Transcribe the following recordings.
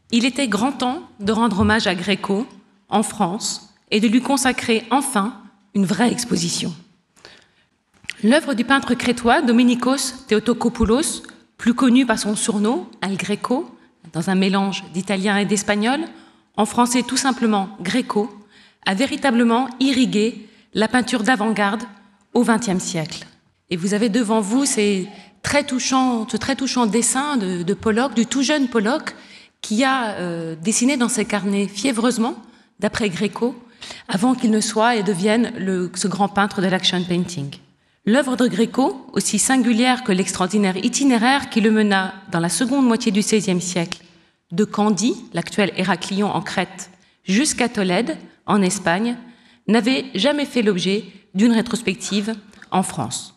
Il était grand temps de rendre hommage à Gréco en France et de lui consacrer enfin une vraie exposition. L'œuvre du peintre crétois Dominikos Theotokopoulos, plus connu par son surnom El Greco, dans un mélange d'italien et d'espagnol, en français tout simplement Gréco, a véritablement irrigué la peinture d'avant-garde au XXe siècle. Et vous avez devant vous ce très touchant dessin de Pollock, du tout jeune Pollock, qui a dessiné dans ses carnets fiévreusement, d'après Gréco, avant qu'il ne soit et devienne ce grand peintre de l'action painting. L'œuvre de Gréco, aussi singulière que l'extraordinaire itinéraire qui le mena dans la seconde moitié du XVIe siècle, de Candie, l'actuel Héraclion en Crète, jusqu'à Tolède, en Espagne, n'avait jamais fait l'objet d'une rétrospective en France.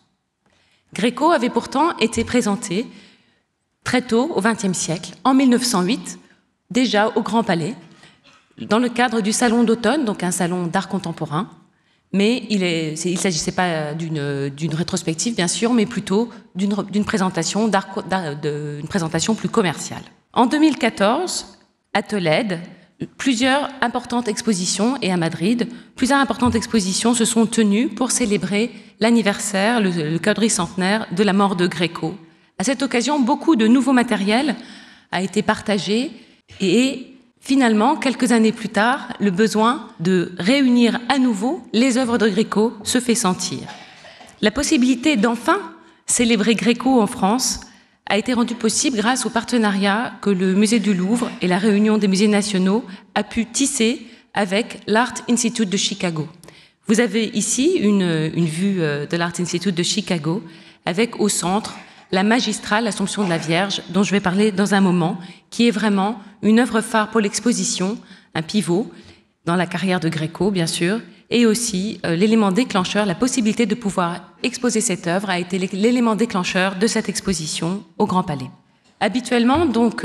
Gréco avait pourtant été présenté très tôt, au XXe siècle, en 1908, déjà au Grand Palais, dans le cadre du Salon d'automne, donc un salon d'art contemporain, mais il ne s'agissait pas d'une rétrospective, bien sûr, mais plutôt d'une présentation une présentation plus commerciale. En 2014, à Tolède, plusieurs importantes expositions, et à Madrid, plusieurs importantes expositions se sont tenues pour célébrer l'anniversaire, le quadricentenaire de la mort de Gréco. À cette occasion, beaucoup de nouveaux matériel a été partagé et finalement, quelques années plus tard, le besoin de réunir à nouveau les œuvres de Gréco se fait sentir. La possibilité d'enfin célébrer Gréco en France a été rendue possible grâce au partenariat que le Musée du Louvre et la Réunion des musées nationaux a pu tisser avec l'Art Institute de Chicago. Vous avez ici une vue de l'Art Institute de Chicago avec au centre la magistrale L'Assomption de la Vierge, dont je vais parler dans un moment, qui est vraiment une œuvre phare pour l'exposition, un pivot dans la carrière de Gréco, bien sûr, et aussi l'élément déclencheur, la possibilité de pouvoir exposer cette œuvre a été l'élément déclencheur de cette exposition au Grand Palais. Habituellement, donc,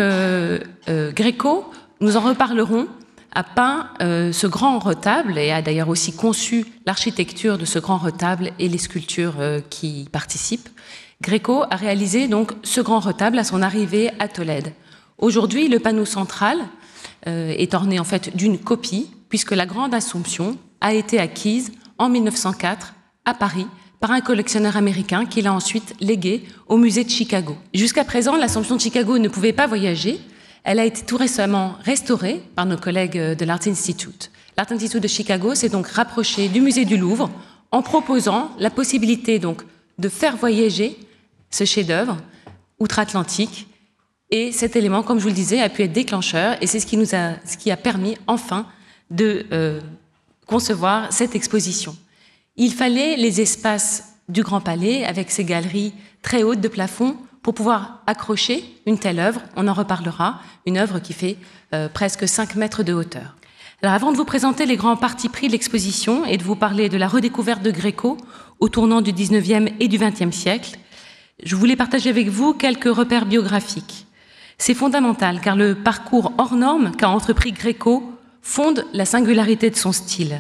Gréco, nous en reparlerons, a peint ce grand retable et a d'ailleurs aussi conçu l'architecture de ce grand retable et les sculptures qui y participent. Gréco a réalisé donc ce grand retable à son arrivée à Tolède. Aujourd'hui, le panneau central est orné en fait d'une copie, puisque la Grande Assomption a été acquise en 1904 à Paris par un collectionneur américain qui l'a ensuite léguée au musée de Chicago. Jusqu'à présent, l'Assomption de Chicago ne pouvait pas voyager. Elle a été tout récemment restaurée par nos collègues de l'Art Institute. L'Art Institute de Chicago s'est donc rapproché du musée du Louvre en proposant la possibilité donc de faire voyager ce chef-d'œuvre outre-Atlantique. Et cet élément, comme je vous le disais, a pu être déclencheur et c'est ce qui a permis enfin de concevoir cette exposition. Il fallait les espaces du Grand Palais avec ses galeries très hautes de plafond pour pouvoir accrocher une telle œuvre. On en reparlera, une œuvre qui fait presque 5 mètres de hauteur. Alors avant de vous présenter les grands partis pris de l'exposition et de vous parler de la redécouverte de Gréco au tournant du 19e et du 20e siècle, je voulais partager avec vous quelques repères biographiques. C'est fondamental car le parcours hors norme qu'a entrepris Gréco fonde la singularité de son style.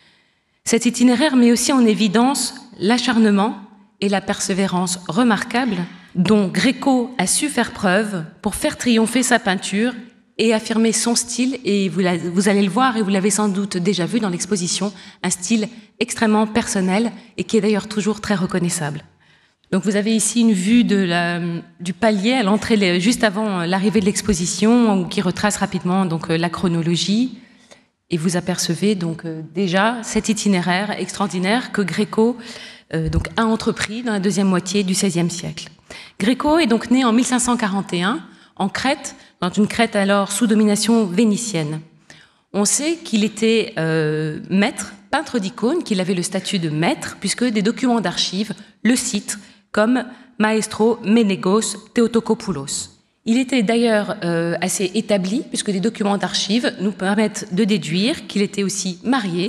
Cet itinéraire met aussi en évidence l'acharnement et la persévérance remarquables dont Gréco a su faire preuve pour faire triompher sa peinture et affirmer son style, et vous allez le voir et vous l'avez sans doute déjà vu dans l'exposition, un style extrêmement personnel et qui est d'ailleurs toujours très reconnaissable. Donc vous avez ici une vue du palier à l'entrée, juste avant l'arrivée de l'exposition, qui retrace rapidement donc la chronologie. Et vous apercevez donc déjà cet itinéraire extraordinaire que Gréco donc a entrepris dans la deuxième moitié du XVIe siècle. Gréco est donc né en 1541 en Crète, dans une Crète alors sous domination vénitienne. On sait qu'il était maître, peintre d'icônes, qu'il avait le statut de maître, puisque des documents d'archives le citent comme Maestro Menegos Theotokopoulos. Il était d'ailleurs assez établi, puisque des documents d'archives nous permettent de déduire qu'il était aussi marié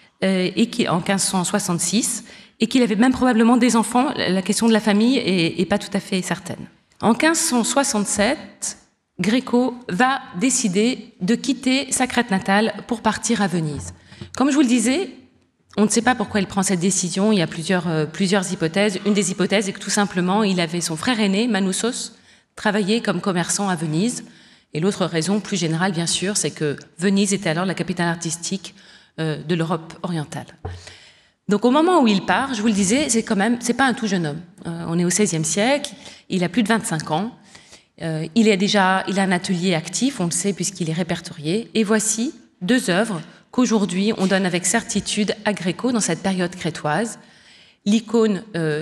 en 1566 et qu'il avait même probablement des enfants. La question de la famille est pas tout à fait certaine. En 1567, Gréco va décider de quitter sa Crète natale pour partir à Venise. Comme je vous le disais, on ne sait pas pourquoi il prend cette décision. Il y a plusieurs hypothèses. Une des hypothèses est que tout simplement, il avait son frère aîné, Manoussos, travaillé comme commerçant à Venise. Et l'autre raison plus générale, bien sûr, c'est que Venise était alors la capitale artistique de l'Europe orientale. Donc au moment où il part, je vous le disais, c'est pas un tout jeune homme. On est au XVIe siècle, il a plus de 25 ans, il a un atelier actif, on le sait puisqu'il est répertorié, et voici 2 œuvres qu'aujourd'hui on donne avec certitude à Gréco dans cette période crétoise. L'icône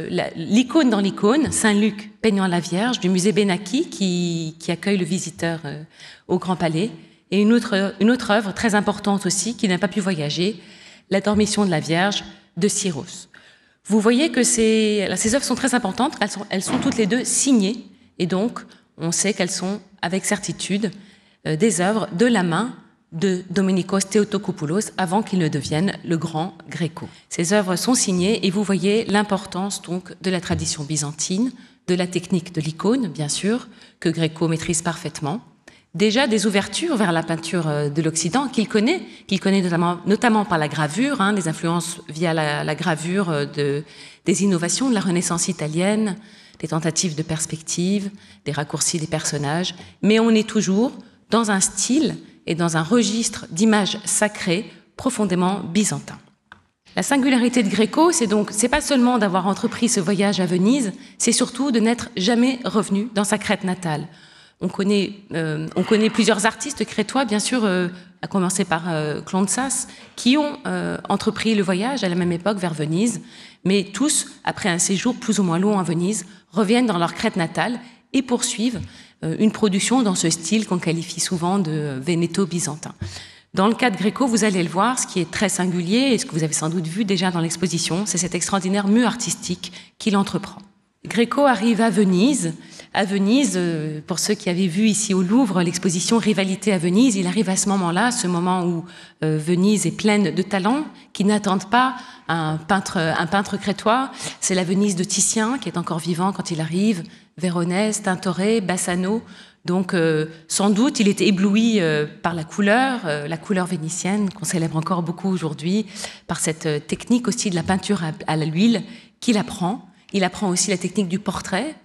dans l'icône, Saint-Luc peignant la Vierge du musée Benaki qui accueille le visiteur au Grand Palais, et une autre œuvre très importante aussi qui n'a pas pu voyager, la Dormition de la Vierge de Syros. Vous voyez que ces œuvres sont très importantes, elles sont toutes les deux signées, et donc on sait qu'elles sont avec certitude des œuvres de la main de Dominikos Theotokopoulos avant qu'il ne devienne le grand Gréco. Ces œuvres sont signées et vous voyez l'importance donc de la tradition byzantine, de la technique de l'icône, bien sûr, que Gréco maîtrise parfaitement. Déjà des ouvertures vers la peinture de l'Occident qu'il connaît notamment par la gravure, des influences via la gravure des innovations de la Renaissance italienne, des tentatives de perspective, des raccourcis des personnages, mais on est toujours dans un style et dans un registre d'images sacrées profondément byzantin. La singularité de Gréco, c'est pas seulement d'avoir entrepris ce voyage à Venise, c'est surtout de n'être jamais revenu dans sa Crète natale. On connaît plusieurs artistes crétois, bien sûr, à commencer par Clontsas, qui ont entrepris le voyage à la même époque vers Venise, mais tous, après un séjour plus ou moins long à Venise, reviennent dans leur Crète natale et poursuivent une production dans ce style qu'on qualifie souvent de vénéto-byzantin. Dans le cas de Gréco, vous allez le voir, ce qui est très singulier et ce que vous avez sans doute vu déjà dans l'exposition, c'est cet extraordinaire mue artistique qu'il entreprend. Gréco arrive à Venise. À Venise, pour ceux qui avaient vu ici au Louvre l'exposition Rivalité à Venise, il arrive à ce moment-là, ce moment où Venise est pleine de talents qui n'attendent pas un peintre crétois. C'est la Venise de Titien qui est encore vivant quand il arrive, Véronèse, Tintoret, Bassano. Donc sans doute il était ébloui par la couleur vénitienne qu'on célèbre encore beaucoup aujourd'hui, par cette technique aussi de la peinture à l'huile qu'il apprend. Il apprend aussi la technique du portrait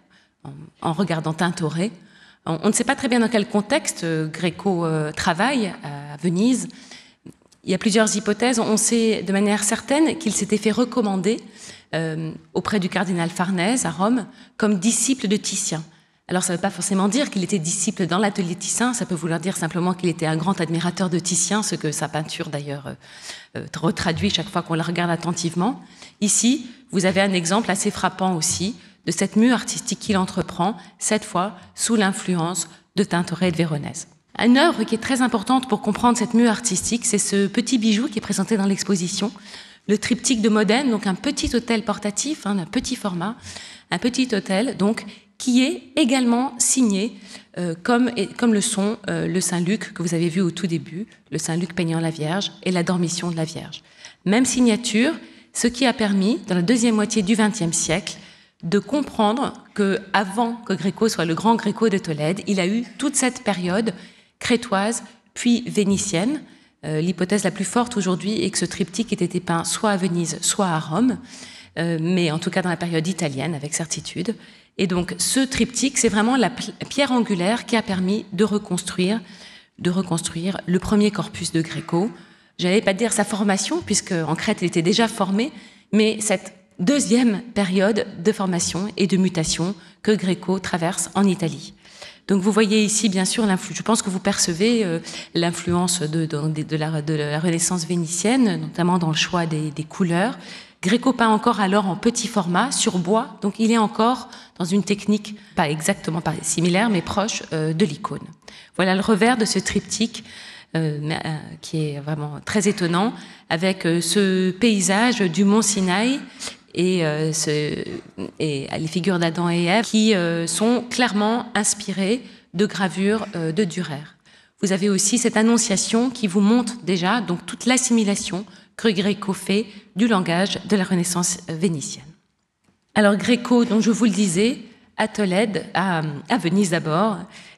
en regardant Tintoret. On ne sait pas très bien dans quel contexte Gréco travaille à Venise. Il y a plusieurs hypothèses. On sait de manière certaine qu'il s'était fait recommander auprès du cardinal Farnèse à Rome comme disciple de Titien. Alors ça ne veut pas forcément dire qu'il était disciple dans l'atelier Titien, ça peut vouloir dire simplement qu'il était un grand admirateur de Titien, ce que sa peinture d'ailleurs retraduit chaque fois qu'on la regarde attentivement. Ici, vous avez un exemple assez frappant aussi de cette mue artistique qu'il entreprend, cette fois sous l'influence de Tintoret et de Véronèse. Une œuvre qui est très importante pour comprendre cette mue artistique, c'est ce petit bijou qui est présenté dans l'exposition, le triptyque de Modène, donc un petit autel portatif, un petit format, un petit autel donc qui est également signé comme le sont le Saint-Luc que vous avez vu au tout début, le Saint-Luc peignant la Vierge et la Dormition de la Vierge. Même signature, ce qui a permis, dans la deuxième moitié du XXe siècle, de comprendre qu'avant que Gréco soit le grand Gréco de Tolède, il a eu toute cette période crétoise puis vénitienne. L'hypothèse la plus forte aujourd'hui est que ce triptyque ait été peint soit à Venise, soit à Rome, mais en tout cas dans la période italienne avec certitude. Et donc ce triptyque, c'est vraiment la pierre angulaire qui a permis de reconstruire le premier corpus de Gréco. Je n'allais pas dire sa formation, puisque en Crète il était déjà formé, mais cette deuxième période de formation et de mutation que Gréco traverse en Italie. Donc vous voyez ici, bien sûr, je pense que vous percevez l'influence de la Renaissance vénitienne, notamment dans le choix des couleurs. Gréco peint encore alors en petit format, sur bois, donc il est encore dans une technique pas exactement similaire, mais proche de l'icône. Voilà le revers de ce triptyque qui est vraiment très étonnant, avec ce paysage du mont Sinaï et les figures d'Adam et Ève qui sont clairement inspirées de gravures de Dürer. Vous avez aussi cette annonciation qui vous montre déjà donc toute l'assimilation que Gréco fait du langage de la Renaissance vénitienne. Alors Gréco, dont je vous le disais, à Tolède, à Venise d'abord,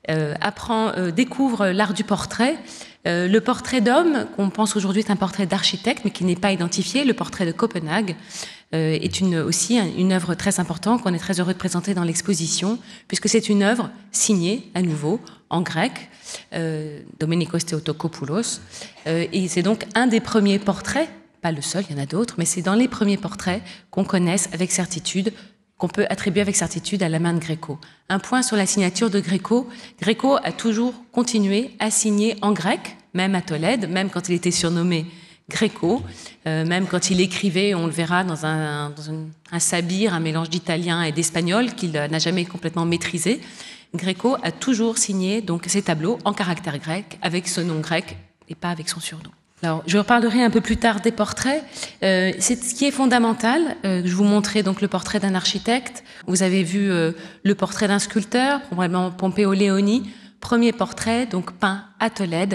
découvre l'art du portrait. Le portrait d'homme, qu'on pense aujourd'hui est un portrait d'architecte, mais qui n'est pas identifié, le portrait de Copenhague, est aussi une œuvre très importante qu'on est très heureux de présenter dans l'exposition, puisque c'est une œuvre signée, à nouveau, en grec, Dominikos Theotokopoulos, et c'est donc un des premiers portraits, pas le seul, il y en a d'autres, mais c'est dans les premiers portraits qu'on connaisse avec certitude, qu'on peut attribuer avec certitude à la main de Gréco. Un point sur la signature de Gréco. Gréco a toujours continué à signer en grec, même à Tolède, même quand il était surnommé Gréco, même quand il écrivait, on le verra dans un sabir, un mélange d'italien et d'espagnol qu'il n'a jamais complètement maîtrisé. Gréco a toujours signé donc ses tableaux en caractère grec, avec ce nom grec et pas avec son surnom. Alors, je reparlerai un peu plus tard des portraits. C'est ce qui est fondamental. Je vous montrais donc le portrait d'un architecte. Vous avez vu le portrait d'un sculpteur, probablement Pompeo Leoni. Premier portrait, donc peint à Tolède,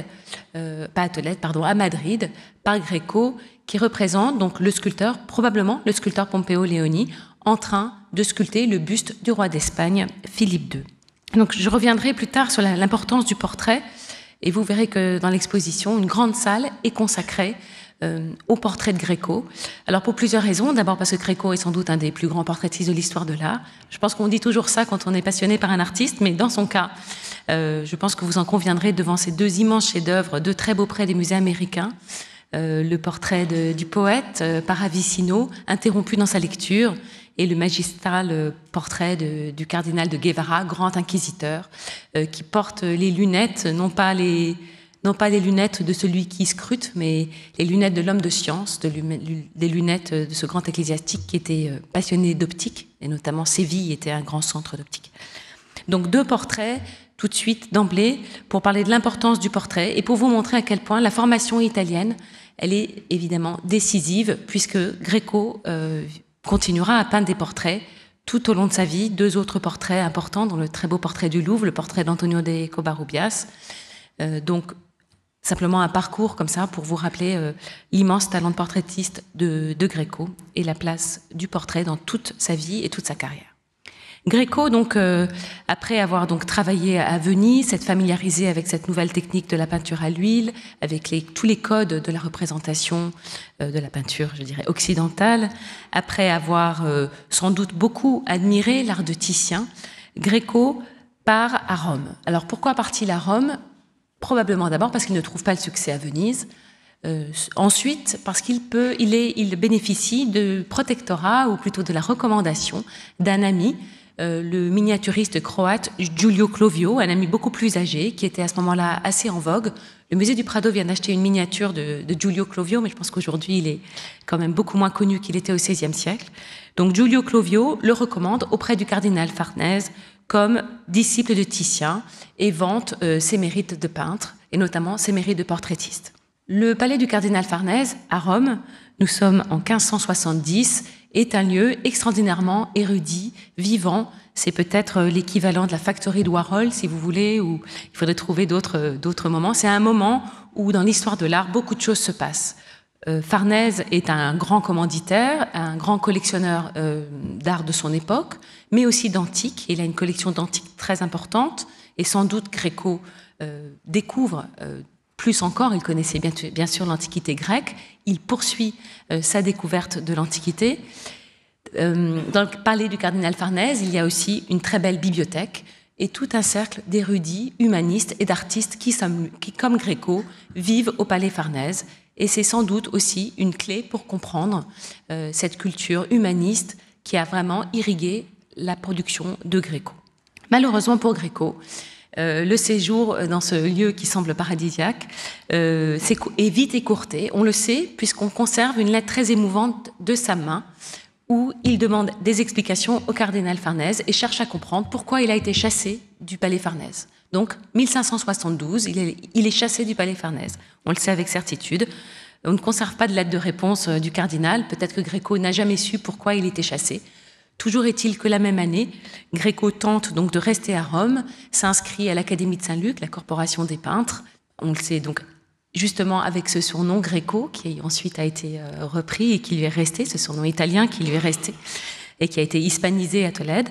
à Madrid, par Gréco, qui représente donc le sculpteur, probablement le sculpteur Pompeo Leoni, en train de sculpter le buste du roi d'Espagne, Philippe II. Donc, je reviendrai plus tard sur l'importance du portrait. Et vous verrez que dans l'exposition, une grande salle est consacrée au portrait de Gréco. Alors pour plusieurs raisons. D'abord parce que Gréco est sans doute un des plus grands portraitistes de l'histoire de l'art. Je pense qu'on dit toujours ça quand on est passionné par un artiste, mais dans son cas, je pense que vous en conviendrez devant ces deux immenses chefs-d'œuvre, deux très beaux prêts des musées américains. Le portrait du poète par Avicino, interrompu dans sa lecture, et le magistral portrait du cardinal de Guevara, grand inquisiteur, qui porte les lunettes, non pas les lunettes de celui qui scrute, mais les lunettes de l'homme de science, des lunettes de ce grand ecclésiastique qui était passionné d'optique, et notamment Séville était un grand centre d'optique. Donc deux portraits, tout de suite, d'emblée, pour parler de l'importance du portrait et pour vous montrer à quel point la formation italienne, elle est évidemment décisive, puisque Gréco continuera à peindre des portraits tout au long de sa vie. Deux autres portraits importants, dont le très beau portrait du Louvre, le portrait d'Antonio de Covarrubias. Donc, simplement un parcours comme ça pour vous rappeler l'immense talent de portraitiste de Gréco et la place du portrait dans toute sa vie et toute sa carrière. Gréco, donc, après avoir donc travaillé à Venise, s'être familiarisé avec cette nouvelle technique de la peinture à l'huile, avec tous les codes de la représentation de la peinture, je dirais, occidentale, après avoir sans doute beaucoup admiré l'art de Titien, Gréco part à Rome. Alors pourquoi part-il à Rome? Probablement d'abord parce qu'il ne trouve pas le succès à Venise. Ensuite, parce qu'il bénéficie de protectorat, ou plutôt de la recommandation d'un ami, le miniaturiste croate Giulio Clovio, un ami beaucoup plus âgé, qui était à ce moment-là assez en vogue. Le musée du Prado vient d'acheter une miniature de Giulio Clovio, mais je pense qu'aujourd'hui, il est quand même beaucoup moins connu qu'il était au XVIe siècle. Donc Giulio Clovio le recommande auprès du cardinal Farnèse comme disciple de Titien et vante ses mérites de peintre, et notamment ses mérites de portraitiste. Le palais du cardinal Farnèse, à Rome, nous sommes en 1570, est un lieu extraordinairement érudit, vivant. C'est peut-être l'équivalent de la factory de Warhol, si vous voulez, ou il faudrait trouver d'autres moments. C'est un moment où, dans l'histoire de l'art, beaucoup de choses se passent. Farnèse est un grand commanditaire, un grand collectionneur d'art de son époque, mais aussi d'antiques. Il a une collection d'antiques très importante, et sans doute Gréco découvre plus encore, il connaissait bien sûr l'Antiquité grecque, il poursuit sa découverte de l'Antiquité. Dans le palais du cardinal Farnèse, il y a aussi une très belle bibliothèque et tout un cercle d'érudits, humanistes et d'artistes qui, comme Gréco, vivent au palais Farnèse. Et c'est sans doute aussi une clé pour comprendre cette culture humaniste qui a vraiment irrigué la production de Gréco. Malheureusement pour Gréco, le séjour dans ce lieu qui semble paradisiaque est vite écourté. On le sait puisqu'on conserve une lettre très émouvante de sa main où il demande des explications au cardinal Farnèse et cherche à comprendre pourquoi il a été chassé du palais Farnèse. Donc 1572, il est chassé du palais Farnèse. On le sait avec certitude. On ne conserve pas de lettre de réponse du cardinal. Peut-être que Gréco n'a jamais su pourquoi il était chassé. Toujours est-il que la même année, Gréco tente donc de rester à Rome, s'inscrit à l'Académie de Saint-Luc, la corporation des peintres. On le sait donc justement avec ce surnom Gréco, qui ensuite a été repris et qui lui est resté, ce surnom italien qui lui est resté et qui a été hispanisé à Tolède.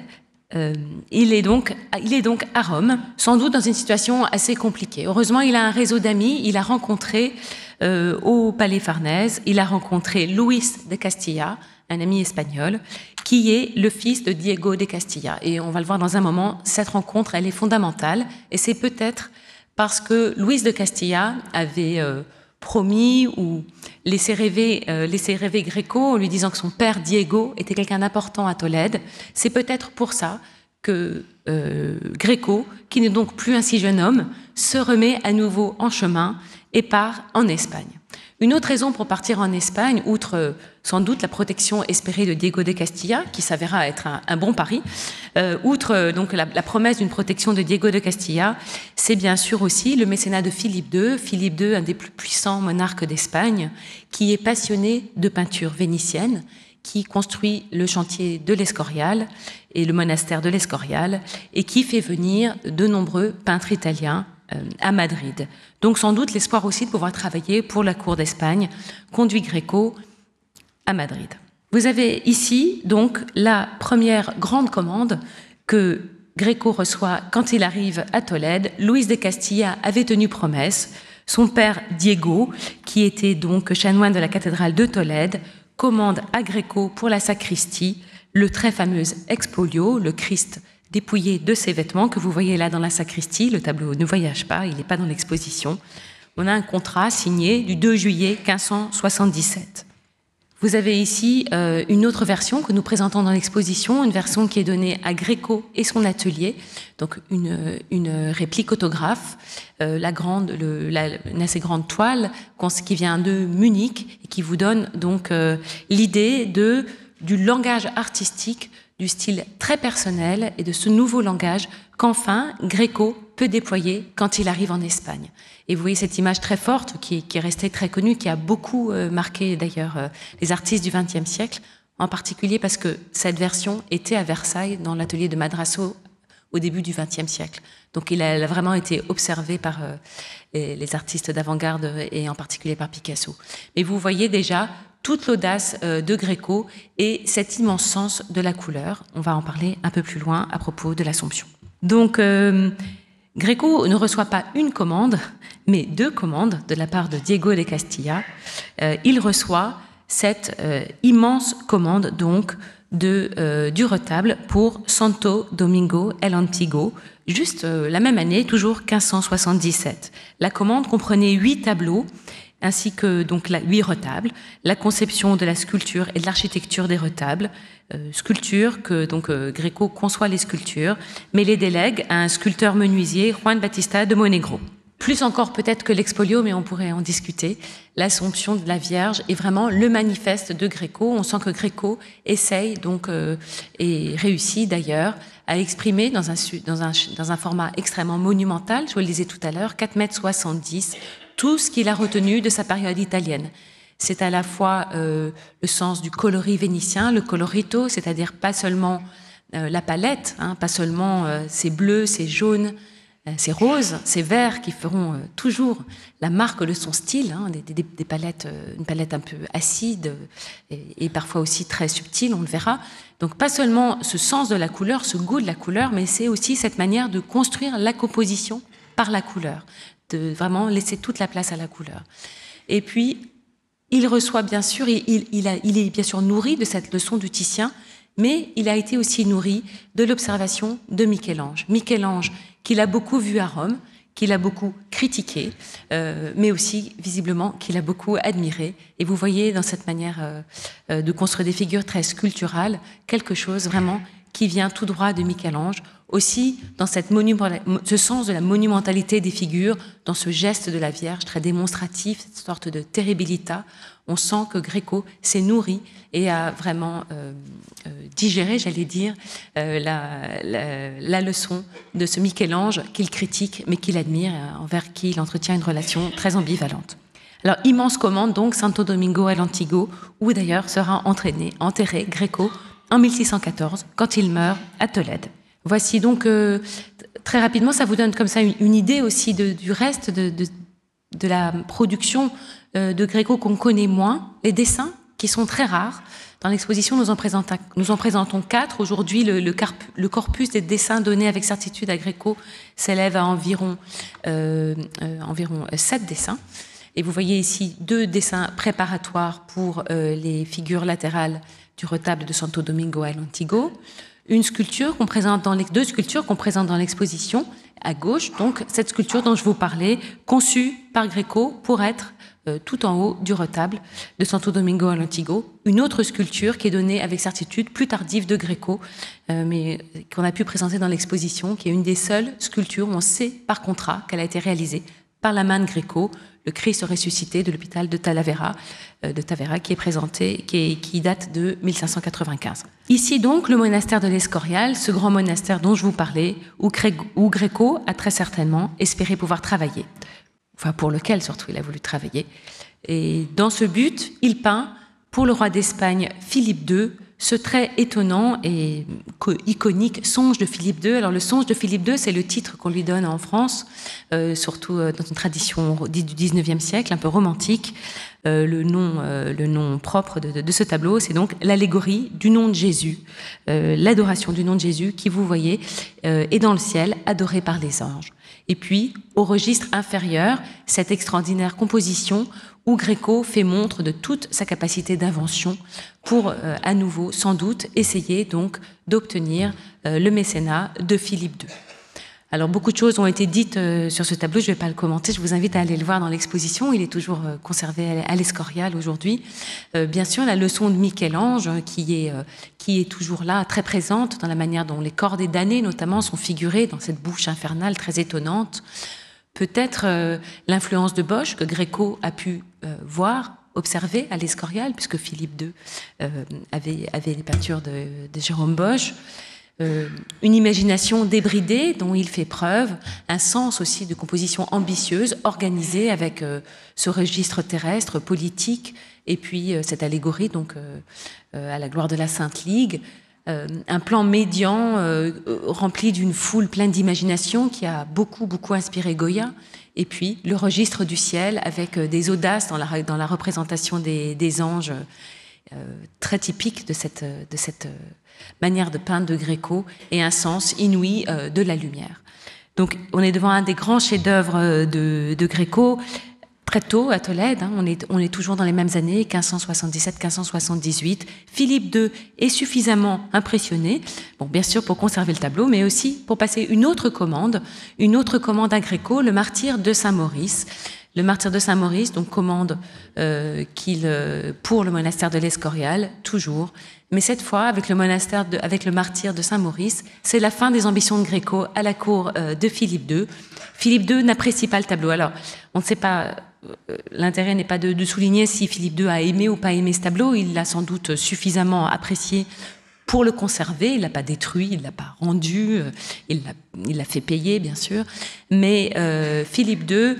Il est donc à Rome, sans doute dans une situation assez compliquée. Heureusement, il a un réseau d'amis. Il a rencontré au palais Farnèse, il a rencontré Luis de Castilla, un ami espagnol, qui est le fils de Diego de Castilla. Et on va le voir dans un moment, cette rencontre, elle est fondamentale, et c'est peut-être parce que Luis de Castilla avait promis ou laissé rêver Gréco en lui disant que son père Diego était quelqu'un d'important à Tolède. C'est peut-être pour ça que Gréco, qui n'est donc plus un si jeune homme, se remet à nouveau en chemin et part en Espagne. Une autre raison pour partir en Espagne, outre sans doute la protection espérée de Diego de Castilla, qui s'avéra être un bon pari, outre donc la promesse d'une protection de Diego de Castilla, c'est bien sûr aussi le mécénat de Philippe II, un des plus puissants monarques d'Espagne, qui est passionné de peinture vénitienne, qui construit le chantier de l'Escorial et le monastère de l'Escorial, et qui fait venir de nombreux peintres italiens à Madrid. Donc sans doute l'espoir aussi de pouvoir travailler pour la cour d'Espagne conduit Gréco à Madrid. Vous avez ici donc la première grande commande que Gréco reçoit quand il arrive à Tolède. Luis de Castilla avait tenu promesse. Son père Diego, qui était donc chanoine de la cathédrale de Tolède, commande à Gréco pour la sacristie le très fameux expolio, le Christ dépouillé de ses vêtements que vous voyez là dans la sacristie. Le tableau ne voyage pas, il n'est pas dans l'exposition. On a un contrat signé du 2 juillet 1577. Vous avez ici une autre version que nous présentons dans l'exposition, une version qui est donnée à Gréco et son atelier, donc une réplique autographe, une assez grande toile qui vient de Munich et qui vous donne donc l'idée du langage artistique, du style très personnel et de ce nouveau langage qu'enfin Gréco peut déployer quand il arrive en Espagne. Et vous voyez cette image très forte qui est restée très connue, qui a beaucoup marqué d'ailleurs les artistes du XXe siècle, en particulier parce que cette version était à Versailles dans l'atelier de Madrasso au début du XXe siècle. Donc elle a vraiment été observée par les artistes d'avant-garde et en particulier par Picasso. Mais vous voyez déjà toute l'audace de Gréco et cet immense sens de la couleur. On va en parler un peu plus loin à propos de l'Assomption. Donc Gréco ne reçoit pas une commande, mais 2 commandes de la part de Diego de Castilla. Il reçoit cette immense commande donc du retable pour Santo Domingo el Antiguo, juste la même année, toujours 1577. La commande comprenait 8 tableaux, ainsi que donc 8 retables, la conception de la sculpture et de l'architecture des retables, sculpture que donc Gréco conçoit les sculptures, mais les délègue à un sculpteur menuisier, Juan Bautista de Monegro. Plus encore peut-être que l'expolio, mais on pourrait en discuter, l'Assomption de la Vierge est vraiment le manifeste de Gréco. On sent que Gréco essaye donc et réussit d'ailleurs à exprimer dans un format extrêmement monumental, je vous le disais tout à l'heure, 4,70 m, tout ce qu'il a retenu de sa période italienne. C'est à la fois le sens du coloris vénitien, le colorito, c'est-à-dire pas seulement la palette, pas seulement ces bleus, ces jaunes, ces roses, ces verts qui feront toujours la marque de son style, des palettes, une palette un peu acide et parfois aussi très subtile, on le verra. Donc pas seulement ce sens de la couleur, ce goût de la couleur, mais c'est aussi cette manière de construire la composition par la couleur, de vraiment laisser toute la place à la couleur. Et puis, il reçoit bien sûr, il est bien sûr nourri de cette leçon du Titien, mais il a été aussi nourri de l'observation de Michel-Ange. Michel-Ange, qu'il a beaucoup vu à Rome, qu'il a beaucoup critiqué, mais aussi, visiblement, qu'il a beaucoup admiré. Et vous voyez dans cette manière de construire des figures très sculpturales, quelque chose vraiment qui vient tout droit de Michel-Ange, aussi dans ce sens de la monumentalité des figures, dans ce geste de la Vierge très démonstratif, cette sorte de terribilita. On sent que Gréco s'est nourri et a vraiment digéré, j'allais dire, la leçon de ce Michel-Ange qu'il critique mais qu'il admire, envers qui il entretient une relation très ambivalente. Alors, immense commande donc, Santo Domingo el Antiguo, où d'ailleurs sera enterré Gréco en 1614, quand il meurt à Tolède. Voici donc, très rapidement, ça vous donne comme ça une idée aussi du reste de la production de Gréco qu'on connaît moins, les dessins qui sont très rares. Dans l'exposition, nous en présentons 4. Aujourd'hui, le corpus des dessins donnés avec certitude à Gréco s'élève à environ 7 dessins. Et vous voyez ici 2 dessins préparatoires pour les figures latérales du retable de Santo Domingo al Antigo, deux sculptures qu'on présente dans l'exposition à gauche, donc cette sculpture dont je vous parlais, conçue par Greco pour être tout en haut du retable de Santo Domingo al Antigo. Une autre sculpture qui est donnée avec certitude, plus tardive de Greco, mais qu'on a pu présenter dans l'exposition, qui est une des seules sculptures où on sait par contrat qu'elle a été réalisée par la main de Greco, le Christ ressuscité de l'hôpital de Tavera, qui est présenté, qui date de 1595. Ici donc, le monastère de l'Escorial, ce grand monastère dont je vous parlais, où Greco a très certainement espéré pouvoir travailler. Enfin, pour lequel surtout il a voulu travailler. Et dans ce but, il peint pour le roi d'Espagne Philippe II ce très étonnant et iconique Songe de Philippe II. Alors le Songe de Philippe II, c'est le titre qu'on lui donne en France, surtout dans une tradition du XIXe siècle, un peu romantique. Le nom propre de ce tableau, c'est donc l'allégorie du nom de Jésus, l'adoration du nom de Jésus qui, vous voyez, est dans le ciel, adoré par les anges. Et puis, au registre inférieur, cette extraordinaire composition où Greco fait montre de toute sa capacité d'invention pour, à nouveau, sans doute, essayer donc d'obtenir le mécénat de Philippe II. Alors, beaucoup de choses ont été dites sur ce tableau, je ne vais pas le commenter, je vous invite à aller le voir dans l'exposition, il est toujours conservé à l'Escorial aujourd'hui. Bien sûr, la leçon de Michel-Ange, qui est toujours là, très présente dans la manière dont les corps des damnés, notamment, sont figurés dans cette bouche infernale très étonnante. Peut-être l'influence de Bosch, que Greco a pu voir, observer à l'Escorial, puisque Philippe II avait les peintures de Jérôme Bosch. Une imagination débridée dont il fait preuve, un sens aussi de composition ambitieuse, organisée avec ce registre terrestre, politique, et puis cette allégorie donc à la gloire de la Sainte Ligue, un plan médian rempli d'une foule pleine d'imagination qui a beaucoup inspiré Goya, et puis le registre du ciel avec des audaces dans la représentation des anges, très typique de cette manière de peindre de Greco, et un sens inouï de la lumière. Donc on est devant un des grands chefs-d'œuvre de Greco, très tôt à Tolède, hein, on est toujours dans les mêmes années, 1577-1578. Philippe II est suffisamment impressionné, bon, bien sûr pour conserver le tableau, mais aussi pour passer une autre commande à Greco, le martyre de Saint-Maurice. Le martyr de Saint-Maurice, donc commande pour le monastère de l'Escorial, toujours. Mais cette fois, avec le martyr de Saint-Maurice, c'est la fin des ambitions de Greco à la cour de Philippe II. Philippe II n'apprécie pas le tableau. Alors, on ne sait pas, l'intérêt n'est pas de souligner si Philippe II a aimé ou pas aimé ce tableau. Il l'a sans doute suffisamment apprécié pour le conserver. Il ne l'a pas détruit, il ne l'a pas rendu, il l'a fait payer, bien sûr. Mais Philippe II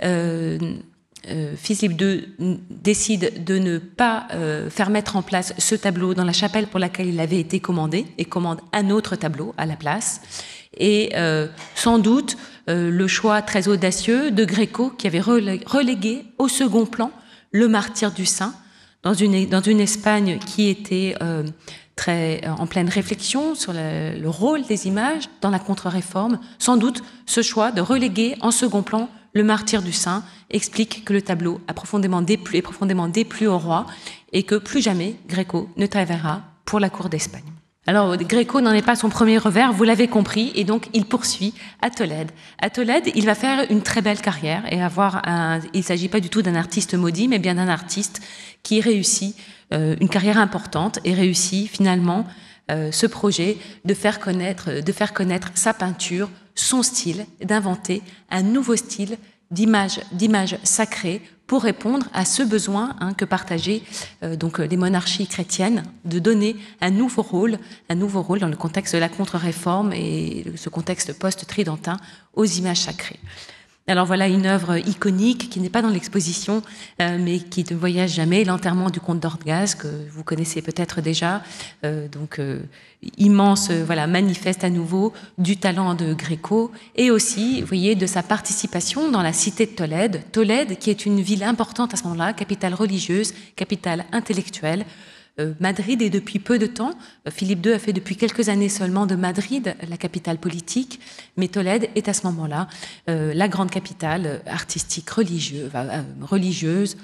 décide de ne pas faire mettre en place ce tableau dans la chapelle pour laquelle il avait été commandé, et commande un autre tableau à la place. Et sans doute le choix très audacieux de Greco, qui avait relégué au second plan le martyr du Saint, dans une Espagne qui était très en pleine réflexion sur le rôle des images dans la contre-réforme. Sans doute ce choix de reléguer en second plan le martyr du Saint explique que le tableau est profondément déplu au roi, et que plus jamais Greco ne travaillera pour la cour d'Espagne. Alors, Greco n'en est pas son premier revers, vous l'avez compris, et donc il poursuit à Tolède. À Tolède, il va faire une très belle carrière et il ne s'agit pas du tout d'un artiste maudit, mais bien d'un artiste qui réussit une carrière importante et réussit finalement ce projet de faire connaître sa peinture, son style, d'inventer un nouveau style d'image sacrée pour répondre à ce besoin que partageaient donc les monarchies chrétiennes de donner un nouveau rôle dans le contexte de la contre-réforme et ce contexte post-tridentin aux images sacrées. Alors voilà une œuvre iconique qui n'est pas dans l'exposition, mais qui ne voyage jamais, l'enterrement du comte d'Orgaz, que vous connaissez peut-être déjà, immense, manifeste à nouveau du talent de Greco, et aussi, vous voyez, de sa participation dans la cité de Tolède. Tolède, qui est une ville importante à ce moment-là, capitale religieuse, capitale intellectuelle. Madrid est depuis peu de temps, Philippe II a fait depuis quelques années seulement de Madrid la capitale politique, mais Tolède est à ce moment-là la grande capitale artistique religieuse,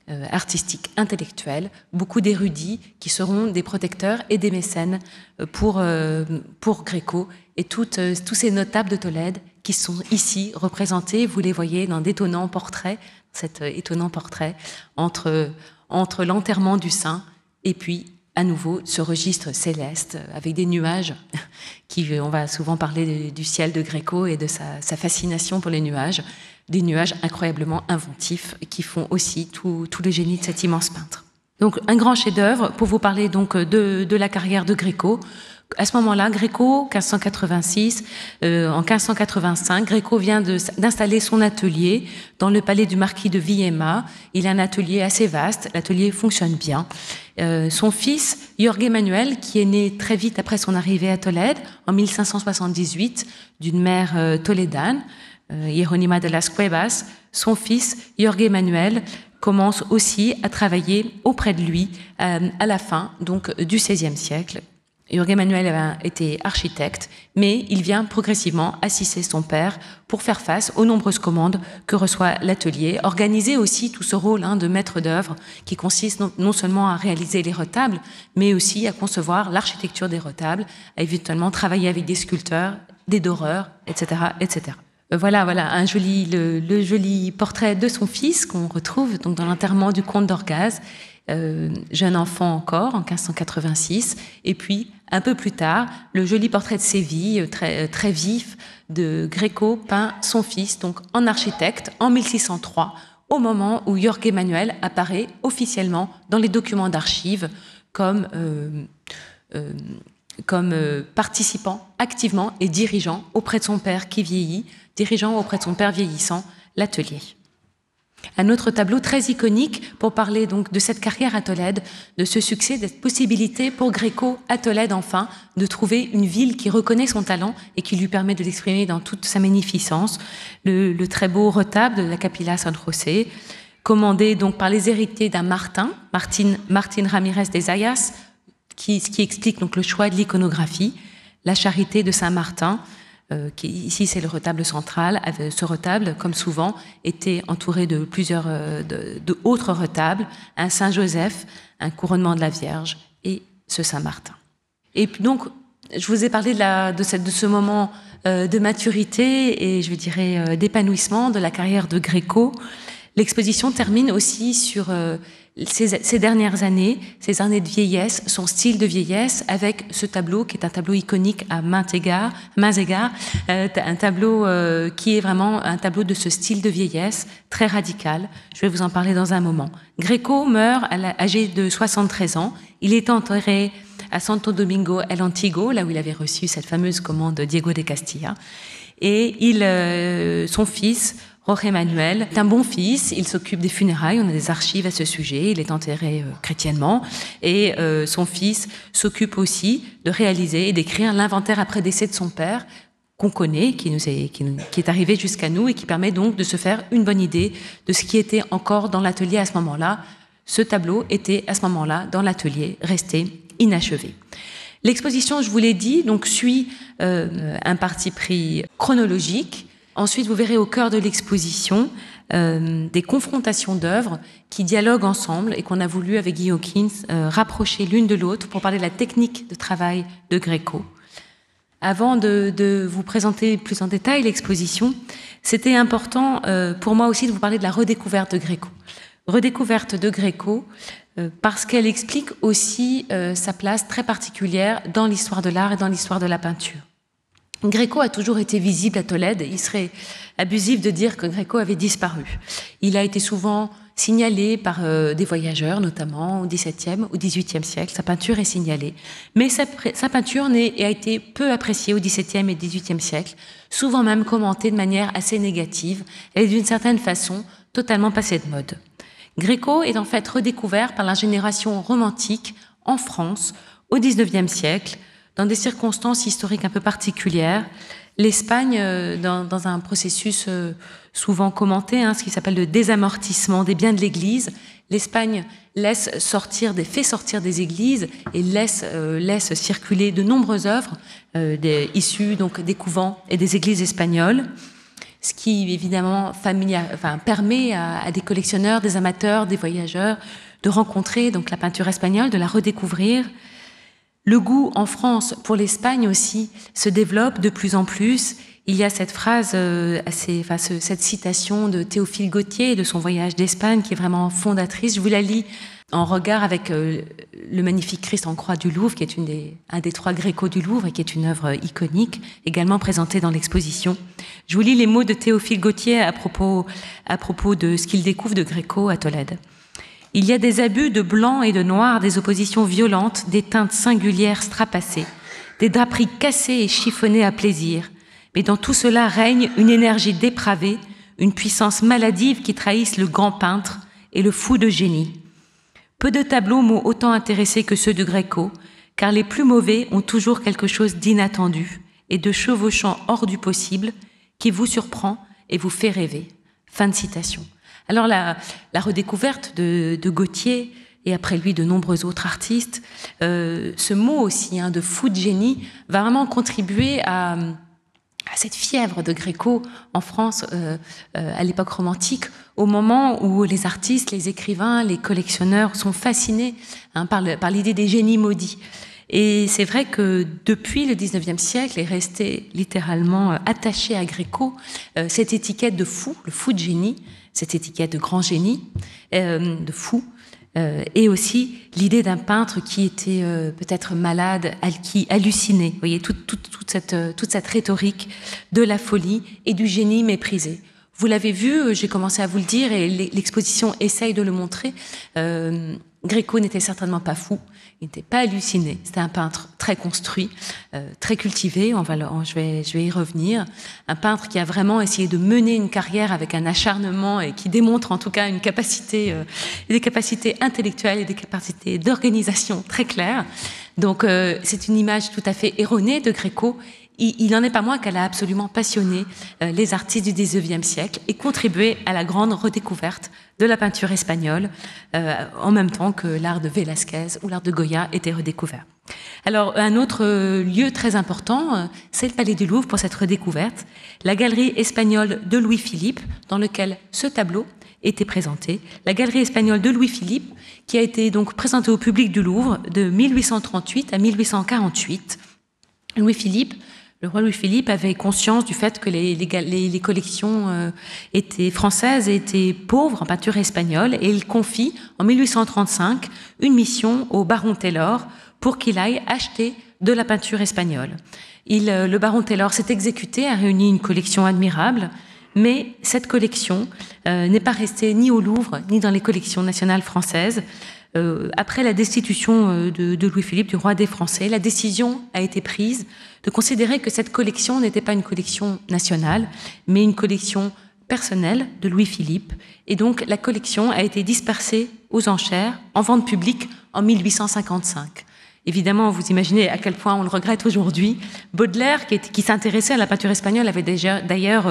artistiques, intellectuels, beaucoup d'érudits qui seront des protecteurs et des mécènes pour Gréco et tous ces notables de Tolède qui sont ici représentés. Vous les voyez dans d'étonnants portraits, cet étonnant portrait entre l'enterrement du saint et puis à nouveau ce registre céleste avec des nuages on va souvent parler du ciel de Gréco et de sa fascination pour les nuages, des nuages incroyablement inventifs qui font aussi tout le génie de cet immense peintre. Donc un grand chef-d'œuvre pour vous parler donc de la carrière de Gréco. À ce moment-là, Gréco, 1586, en 1585, Gréco vient d'installer son atelier dans le palais du marquis de Villena. Il a un atelier assez vaste, l'atelier fonctionne bien. Son fils, Jorge Emanuel, qui est né très vite après son arrivée à Tolède, en 1578, d'une mère tolédane, Hieronima de las Cuevas, son fils, Jorge Emanuel, commence aussi à travailler auprès de lui à la fin donc, du XVIe siècle. Jorge Emanuel a été architecte, mais il vient progressivement assister son père pour faire face aux nombreuses commandes que reçoit l'atelier, organiser aussi tout ce rôle de maître d'œuvre qui consiste non seulement à réaliser les retables, mais aussi à concevoir l'architecture des retables, à éventuellement travailler avec des sculpteurs, des doreurs, etc., etc. Voilà, le joli portrait de son fils qu'on retrouve donc dans l'enterrement du comte d'Orgaz, jeune enfant encore, en 1586, et puis un peu plus tard, le joli portrait de Séville, très vif, de Gréco peint son fils donc en architecte en 1603, au moment où Jorge Emanuel apparaît officiellement dans les documents d'archives comme participant activement et dirigeant auprès de son père qui vieillit, dirigeant auprès de son père vieillissant l'atelier. Un autre tableau très iconique pour parler donc de cette carrière à Tolède, de ce succès, de cette possibilité pour Gréco à Tolède enfin de trouver une ville qui reconnaît son talent et qui lui permet de l'exprimer dans toute sa magnificence. Le très beau retable de la Capilla San José, commandé donc par les héritiers d'un Martin Ramirez de Zayas, qui explique donc le choix de l'iconographie, la charité de Saint-Martin. Ici, c'est le retable central. Ce retable, comme souvent, était entouré de plusieurs autres retables, un Saint-Joseph, un couronnement de la Vierge et ce Saint-Martin. Et puis donc, je vous ai parlé de ce moment de maturité et, je dirais, d'épanouissement de la carrière de Gréco. L'exposition termine aussi sur ces dernières années, ces années de vieillesse, son style de vieillesse, avec ce tableau qui est un tableau iconique à mains égards, un tableau qui est vraiment un tableau de ce style de vieillesse très radical. Je vais vous en parler dans un moment. Gréco meurt âgé de 73 ans. Il est enterré à Santo Domingo el Antiguo, là où il avait reçu cette fameuse commande de Diego de Castilla. Et son fils, Jorge Emanuel, est un bon fils, il s'occupe des funérailles, on a des archives à ce sujet, il est enterré chrétiennement, et son fils s'occupe aussi de réaliser et d'écrire l'inventaire après décès de son père, qu'on connaît, qui est arrivé jusqu'à nous et qui permet donc de se faire une bonne idée de ce qui était encore dans l'atelier à ce moment-là. Ce tableau était à ce moment-là dans l'atelier, resté inachevé. L'exposition, je vous l'ai dit, donc suit un parti pris chronologique. Ensuite, vous verrez au cœur de l'exposition des confrontations d'œuvres qui dialoguent ensemble et qu'on a voulu, avec Guy Hawkins, rapprocher l'une de l'autre pour parler de la technique de travail de Gréco. Avant de vous présenter plus en détail l'exposition, c'était important pour moi aussi de vous parler de la redécouverte de Gréco. Redécouverte de Gréco parce qu'elle explique aussi sa place très particulière dans l'histoire de l'art et dans l'histoire de la peinture. Gréco a toujours été visible à Tolède. Il serait abusif de dire que Gréco avait disparu. Il a été souvent signalé par des voyageurs, notamment au XVIIe, au XVIIIe siècle. Sa peinture est signalée. Mais sa peinture a été peu appréciée au XVIIe et XVIIIe siècle, souvent même commentée de manière assez négative. Elle est d'une certaine façon totalement passée de mode. Gréco est en fait redécouvert par la génération romantique en France au XIXe siècle, dans des circonstances historiques un peu particulières. L'Espagne, dans un processus souvent commenté, ce qui s'appelle le désamortissement des biens de l'Église, l'Espagne fait sortir des églises et laisse circuler de nombreuses œuvres issues donc des couvents et des églises espagnoles. ce qui évidemment permet à des collectionneurs, des amateurs, des voyageurs de rencontrer donc la peinture espagnole, de la redécouvrir. Le goût en France pour l'Espagne aussi se développe de plus en plus. Il y a cette phrase, cette citation de Théophile Gautier de son voyage d'Espagne qui est vraiment fondatrice. Je vous la lis en regard avec le magnifique Christ en croix du Louvre, qui est un des 3 Gréco du Louvre et qui est une œuvre iconique, également présentée dans l'exposition. Je vous lis les mots de Théophile Gautier à propos de ce qu'il découvre de Gréco à Tolède. Il y a des abus de blanc et de noir, des oppositions violentes, des teintes singulières strapassées, des draperies cassées et chiffonnées à plaisir. Mais dans tout cela règne une énergie dépravée, une puissance maladive qui trahissent le grand peintre et le fou de génie. Peu de tableaux m'ont autant intéressé que ceux de Gréco, car les plus mauvais ont toujours quelque chose d'inattendu et de chevauchant hors du possible qui vous surprend et vous fait rêver. Fin de citation. Alors la redécouverte de Gautier et après lui de nombreux autres artistes, ce mot aussi de fou de génie va vraiment contribuer à cette fièvre de Gréco en France à l'époque romantique, au moment où les artistes, les écrivains, les collectionneurs sont fascinés par l'idée des génies maudits. Et c'est vrai que depuis le 19e siècle est resté littéralement attaché à Gréco cette étiquette de fou, le fou de génie, cette étiquette de grand génie, de fou, et aussi l'idée d'un peintre qui était peut-être malade, qui hallucinait. Vous voyez, toute cette rhétorique de la folie et du génie méprisé. Vous l'avez vu, j'ai commencé à vous le dire, et l'exposition essaye de le montrer. Gréco n'était certainement pas fou, il n'était pas halluciné. C'était un peintre très construit, très cultivé, je vais y revenir. Un peintre qui a vraiment essayé de mener une carrière avec un acharnement et qui démontre en tout cas des capacités intellectuelles et des capacités d'organisation très claires. Donc c'est une image tout à fait erronée de Gréco. Il n'en est pas moins qu'elle a absolument passionné les artistes du XIXe siècle et contribué à la grande redécouverte de la peinture espagnole, en même temps que l'art de Velázquez ou l'art de Goya était redécouvert. Alors, un autre lieu très important, c'est le Palais du Louvre pour cette redécouverte, la galerie espagnole de Louis-Philippe, dans lequel ce tableau était présenté. La galerie espagnole de Louis-Philippe, qui a été donc présentée au public du Louvre de 1838 à 1848. Le roi Louis-Philippe avait conscience du fait que les collections françaises étaient pauvres en peinture espagnole et il confie en 1835 une mission au baron Taylor pour qu'il aille acheter de la peinture espagnole. Le baron Taylor s'est exécuté, a réuni une collection admirable, mais cette collection n'est pas restée ni au Louvre ni dans les collections nationales françaises. Après la destitution de Louis-Philippe, du roi des Français, la décision a été prise de considérer que cette collection n'était pas une collection nationale, mais une collection personnelle de Louis-Philippe. Et donc, la collection a été dispersée aux enchères, en vente publique, en 1855. Évidemment, vous imaginez à quel point on le regrette aujourd'hui. Baudelaire, qui s'intéressait à la peinture espagnole, avait d'ailleurs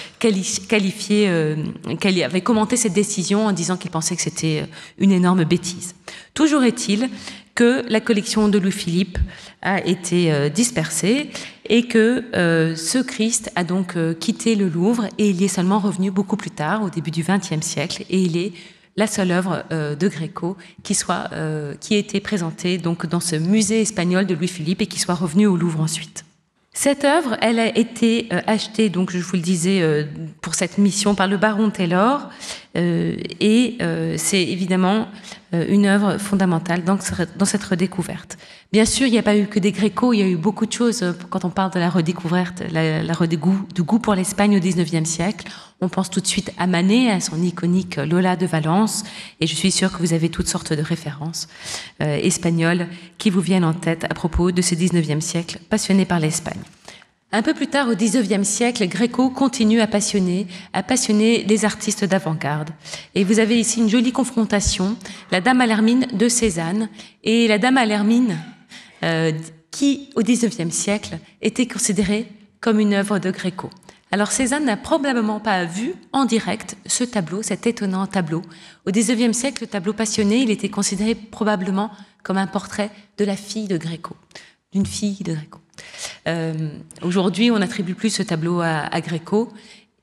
avait commenté cette décision en disant qu'il pensait que c'était une énorme bêtise. Toujours est-il que la collection de Louis-Philippe a été dispersée et que ce Christ a donc quitté le Louvre et il y est seulement revenu beaucoup plus tard, au début du XXe siècle, et il est la seule œuvre de Gréco qui a été présentée donc dans ce musée espagnol de Louis-Philippe et qui soit revenue au Louvre ensuite. Cette œuvre, elle a été achetée, donc je vous le disais, pour cette mission par le baron Taylor, et c'est évidemment une œuvre fondamentale dans cette redécouverte. Bien sûr, il n'y a pas eu que des Grécos, il y a eu beaucoup de choses quand on parle de la redécouverte, du goût pour l'Espagne au XIXe siècle. On pense tout de suite à Manet, à son iconique Lola de Valence, et je suis sûre que vous avez toutes sortes de références espagnoles qui vous viennent en tête à propos de ce XIXe siècle passionné par l'Espagne. Un peu plus tard, au XIXe siècle, Gréco continue à passionner les artistes d'avant-garde. Et vous avez ici une jolie confrontation, la Dame à l'hermine de Cézanne et la Dame à l'hermine qui, au XIXe siècle, était considérée comme une œuvre de Gréco. Alors Cézanne n'a probablement pas vu en direct ce tableau, cet étonnant tableau. Au XIXe siècle, le tableau passionné, il était considéré probablement comme un portrait de la fille de Gréco, d'une fille de Gréco. Aujourd'hui, on n'attribue plus ce tableau à Gréco,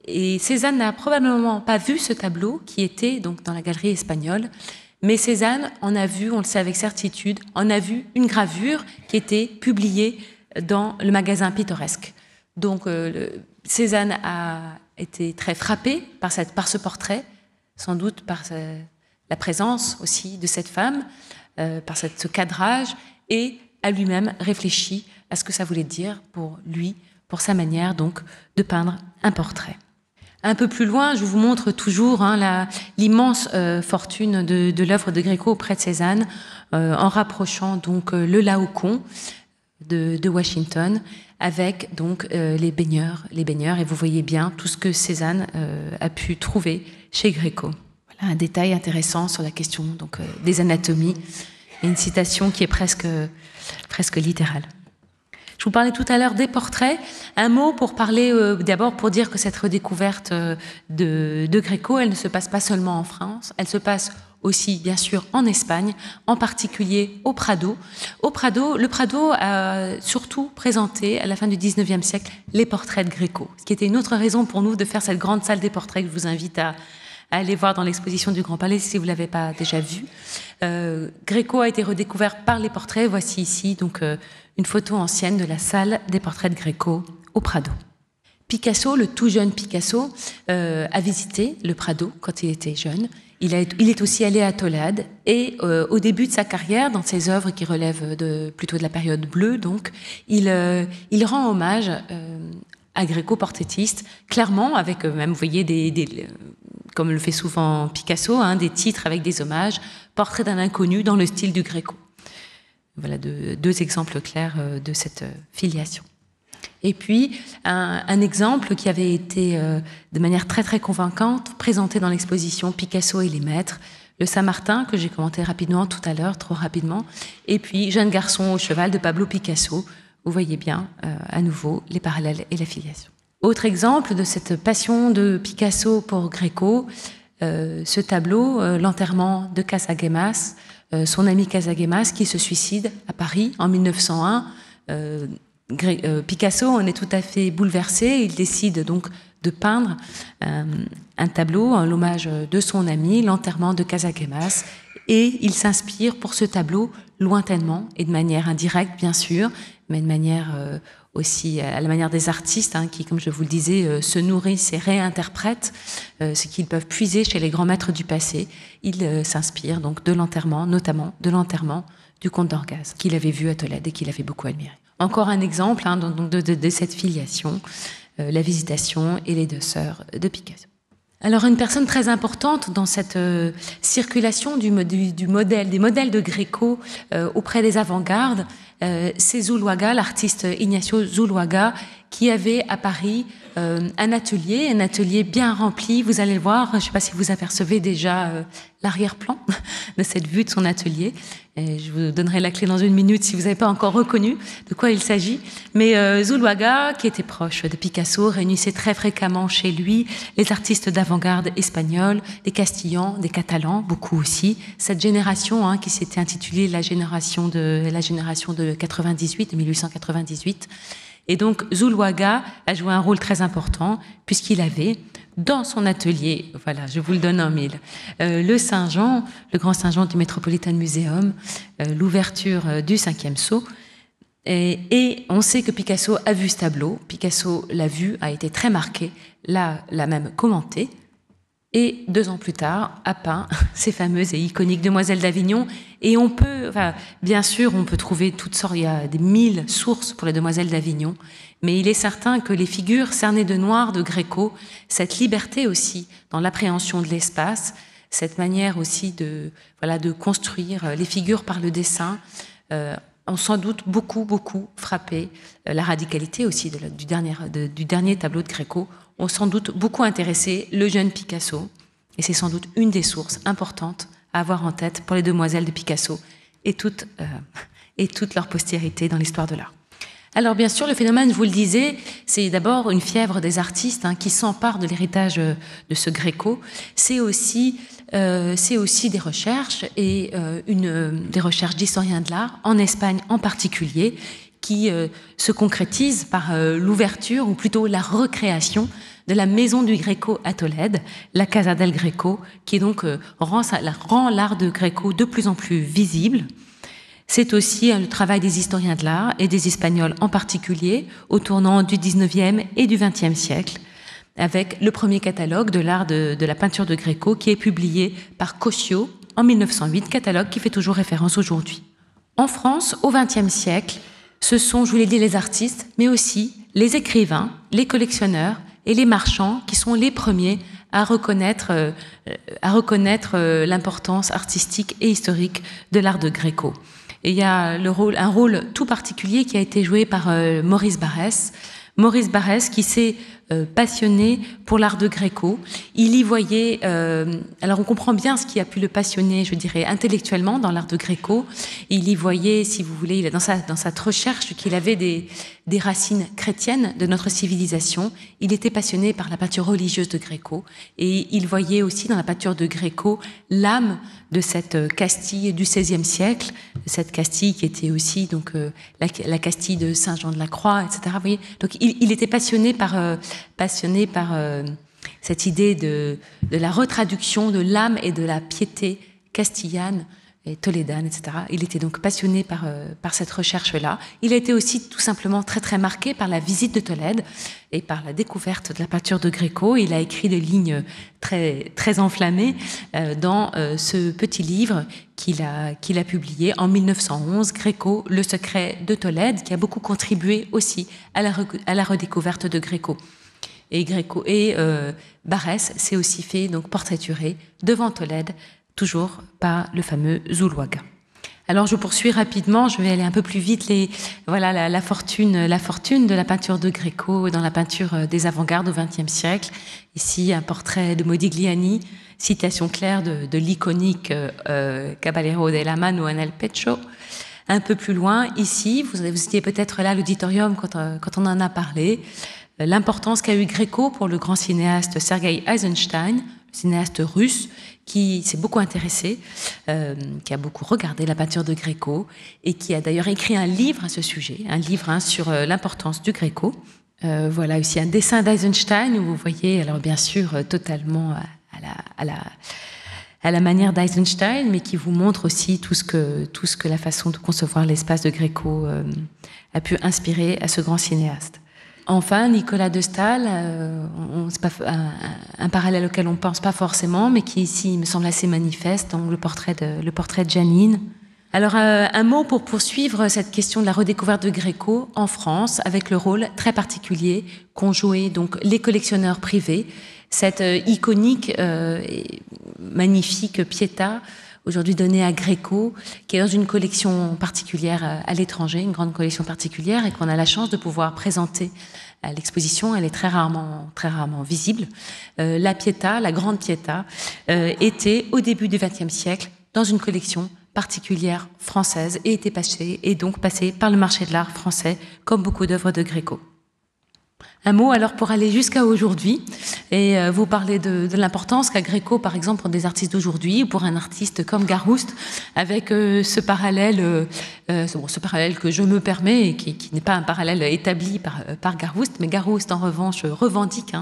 Et Cézanne n'a probablement pas vu ce tableau qui était donc dans la galerie espagnole, mais Cézanne en a vu, on le sait avec certitude, en a vu une gravure qui était publiée dans le magasin Pittoresque. Donc Cézanne a été très frappé par ce portrait, sans doute par la présence aussi de cette femme, par ce cadrage, et a lui-même réfléchi à ce que ça voulait dire pour lui, pour sa manière donc de peindre un portrait. Un peu plus loin, je vous montre toujours l'immense fortune de l'œuvre de Gréco auprès de Cézanne, en rapprochant donc le Laocoon de Washington avec donc les baigneurs, et vous voyez bien tout ce que Cézanne a pu trouver chez Gréco. Voilà un détail intéressant sur la question donc des anatomies, et une citation qui est presque littérale. Je vous parlais tout à l'heure des portraits. Un mot pour parler, d'abord pour dire que cette redécouverte de Gréco, elle ne se passe pas seulement en France, elle se passe aussi, bien sûr, en Espagne, en particulier au Prado. Au Prado, le Prado a surtout présenté, à la fin du XIXe siècle, les portraits de Gréco, ce qui était une autre raison pour nous de faire cette grande salle des portraits que je vous invite à aller voir dans l'exposition du Grand Palais si vous ne l'avez pas déjà vue. Gréco a été redécouvert par les portraits. Voici ici donc une photo ancienne de la salle des portraits de Gréco au Prado. Picasso, le tout jeune Picasso, a visité le Prado quand il était jeune. Il est aussi allé à Tolède et au début de sa carrière, dans ses œuvres qui relèvent plutôt de la période bleue, donc, il rend hommage à Gréco portraitiste, clairement avec même, vous voyez, comme le fait souvent Picasso, des titres avec des hommages, portrait d'un inconnu dans le style du Gréco. Voilà deux exemples clairs de cette filiation. Et puis, un exemple qui avait été de manière très très convaincante présenté dans l'exposition Picasso et les maîtres, le Saint-Martin, que j'ai commenté rapidement tout à l'heure, trop rapidement, et puis Jeune garçon au cheval de Pablo Picasso. Vous voyez bien, à nouveau, les parallèles et la filiation. Autre exemple de cette passion de Picasso pour Gréco, ce tableau, l'enterrement de Casagemas, son ami Casagemas qui se suicide à Paris en 1901. Picasso en est tout à fait bouleversé. Il décide donc de peindre un tableau en l'hommage de son ami, l'enterrement de Casagemas, et il s'inspire pour ce tableau lointainement et de manière indirecte bien sûr, mais de manière aussi à la manière des artistes qui, comme je vous le disais, se nourrissent et réinterprètent ce qu'ils peuvent puiser chez les grands maîtres du passé. Il s'inspire donc de l'enterrement, notamment de l'enterrement du comte d'Orgaz, qu'il avait vu à Tolède et qu'il avait beaucoup admiré. Encore un exemple donc de cette filiation, la Visitation et les deux sœurs de Picasso. Alors une personne très importante dans cette circulation des modèles de Gréco auprès des avant-gardes, c'est Zuloaga, l'artiste Ignacio Zuloaga, qui avait à Paris un atelier bien rempli. Vous allez le voir, je ne sais pas si vous apercevez déjà l'arrière-plan de cette vue de son atelier. Et je vous donnerai la clé dans une minute si vous n'avez pas encore reconnu de quoi il s'agit. Mais Zuloaga, qui était proche de Picasso, réunissait très fréquemment chez lui les artistes d'avant-garde espagnols, des Castillans, des Catalans, beaucoup aussi. Cette génération qui s'était intitulée la génération de 98, de 1898. Et donc Zuloaga a joué un rôle très important puisqu'il avait dans son atelier, voilà, je vous le donne en mille, le Saint-Jean, le grand Saint-Jean du Metropolitan Museum, l'ouverture du 5e sceau. Et on sait que Picasso a vu ce tableau. Picasso l'a vu, a été très marqué, l'a même commenté. Et 2 ans plus tard, a peint ces fameuses et iconiques Demoiselles d'Avignon. Et on peut, bien sûr, on peut trouver toutes sortes, il y a des 1000 sources pour les Demoiselles d'Avignon, mais il est certain que les figures cernées de noir de Gréco, cette liberté aussi dans l'appréhension de l'espace, cette manière aussi de construire les figures par le dessin, ont sans doute beaucoup frappé la radicalité aussi du dernier tableau de Gréco, ont sans doute beaucoup intéressé le jeune Picasso. Et c'est sans doute une des sources importantes à avoir en tête pour les Demoiselles de Picasso et toute leur postérité dans l'histoire de l'art. Alors bien sûr, le phénomène, je vous le disais, c'est d'abord une fièvre des artistes qui s'emparent de l'héritage de ce Gréco. C'est aussi des recherches et des recherches d'historiens de l'art, en Espagne en particulier, qui se concrétise par l'ouverture, ou plutôt la recréation, de la maison du Greco à Tolède, la Casa del Greco, qui donc rend l'art de Greco de plus en plus visible. C'est aussi le travail des historiens de l'art, et des Espagnols en particulier, au tournant du XIXe et du XXe siècle, avec le premier catalogue de l'art de la peinture de Greco, qui est publié par Cosio en 1908, catalogue qui fait toujours référence aujourd'hui. En France, au XXe siècle, ce sont, je vous l'ai dit, les artistes, mais aussi les écrivains, les collectionneurs et les marchands qui sont les premiers à reconnaître l'importance artistique et historique de l'art de Greco. Et il y a un rôle tout particulier qui a été joué par Maurice Barrès. Maurice Barrès qui s'est passionné pour l'art de Greco. Il y voyait, alors on comprend bien ce qui a pu le passionner, je dirais, intellectuellement dans l'art de Greco. Il y voyait, si vous voulez, dans sa recherche qu'il avait des racines chrétiennes de notre civilisation. Il était passionné par la peinture religieuse de Greco, et il voyait aussi dans la peinture de Greco l'âme de cette Castille du XVIe siècle, cette Castille qui était aussi donc la Castille de Saint Jean de la Croix, etc. Vous voyez, donc il était passionné par cette idée de la retraduction de l'âme et de la piété castillane et tolédane, etc. Il était donc passionné par cette recherche-là. Il a été aussi tout simplement très très marqué par la visite de Tolède et par la découverte de la peinture de Greco. Il a écrit des lignes très très enflammées dans ce petit livre qu'il a publié en 1911, Greco, le secret de Tolède, qui a beaucoup contribué aussi à la redécouverte de Greco. Et Barrès s'est aussi fait donc portraiturer devant Tolède, toujours par le fameux Zuloaga. Alors je poursuis rapidement, je vais aller un peu plus vite. La fortune de la peinture de Greco dans la peinture des avant-gardes au XXe siècle. Ici un portrait de Modigliani, citation claire de l'iconique Caballero de la Mano en el Pecho. Un peu plus loin, ici, vous étiez peut-être là à l'auditorium quand on en a parlé, l'importance qu'a eu Greco pour le grand cinéaste Sergei Eisenstein, cinéaste russe, qui s'est beaucoup intéressé, qui a beaucoup regardé la peinture de Greco et qui a d'ailleurs écrit un livre à ce sujet, un livre sur l'importance du Greco. Voilà aussi un dessin d'Eisenstein où vous voyez, alors bien sûr, totalement à la manière d'Eisenstein, mais qui vous montre aussi tout ce que la façon de concevoir l'espace de Greco a pu inspirer à ce grand cinéaste. Enfin, Nicolas de Staël, c'est pas un parallèle auquel on ne pense pas forcément, mais qui ici me semble assez manifeste, donc le portrait de Janine. Alors, un mot pour poursuivre cette question de la redécouverte de Greco en France, avec le rôle très particulier qu'ont joué donc les collectionneurs privés, cette iconique et magnifique Pietà, aujourd'hui donnée à Greco, qui est dans une collection particulière à l'étranger, une grande collection particulière, et qu'on a la chance de pouvoir présenter à l'exposition. Elle est très rarement visible. La Pietà, la grande Pietà, était au début du XXe siècle dans une collection particulière française et donc passée par le marché de l'art français, comme beaucoup d'œuvres de Greco. Un mot alors pour aller jusqu'à aujourd'hui et vous parler de l'importance qu'a Greco, par exemple, pour des artistes d'aujourd'hui ou pour un artiste comme Garouste, avec ce parallèle que je me permets et qui n'est pas un parallèle établi par Garouste, mais Garouste en revanche revendique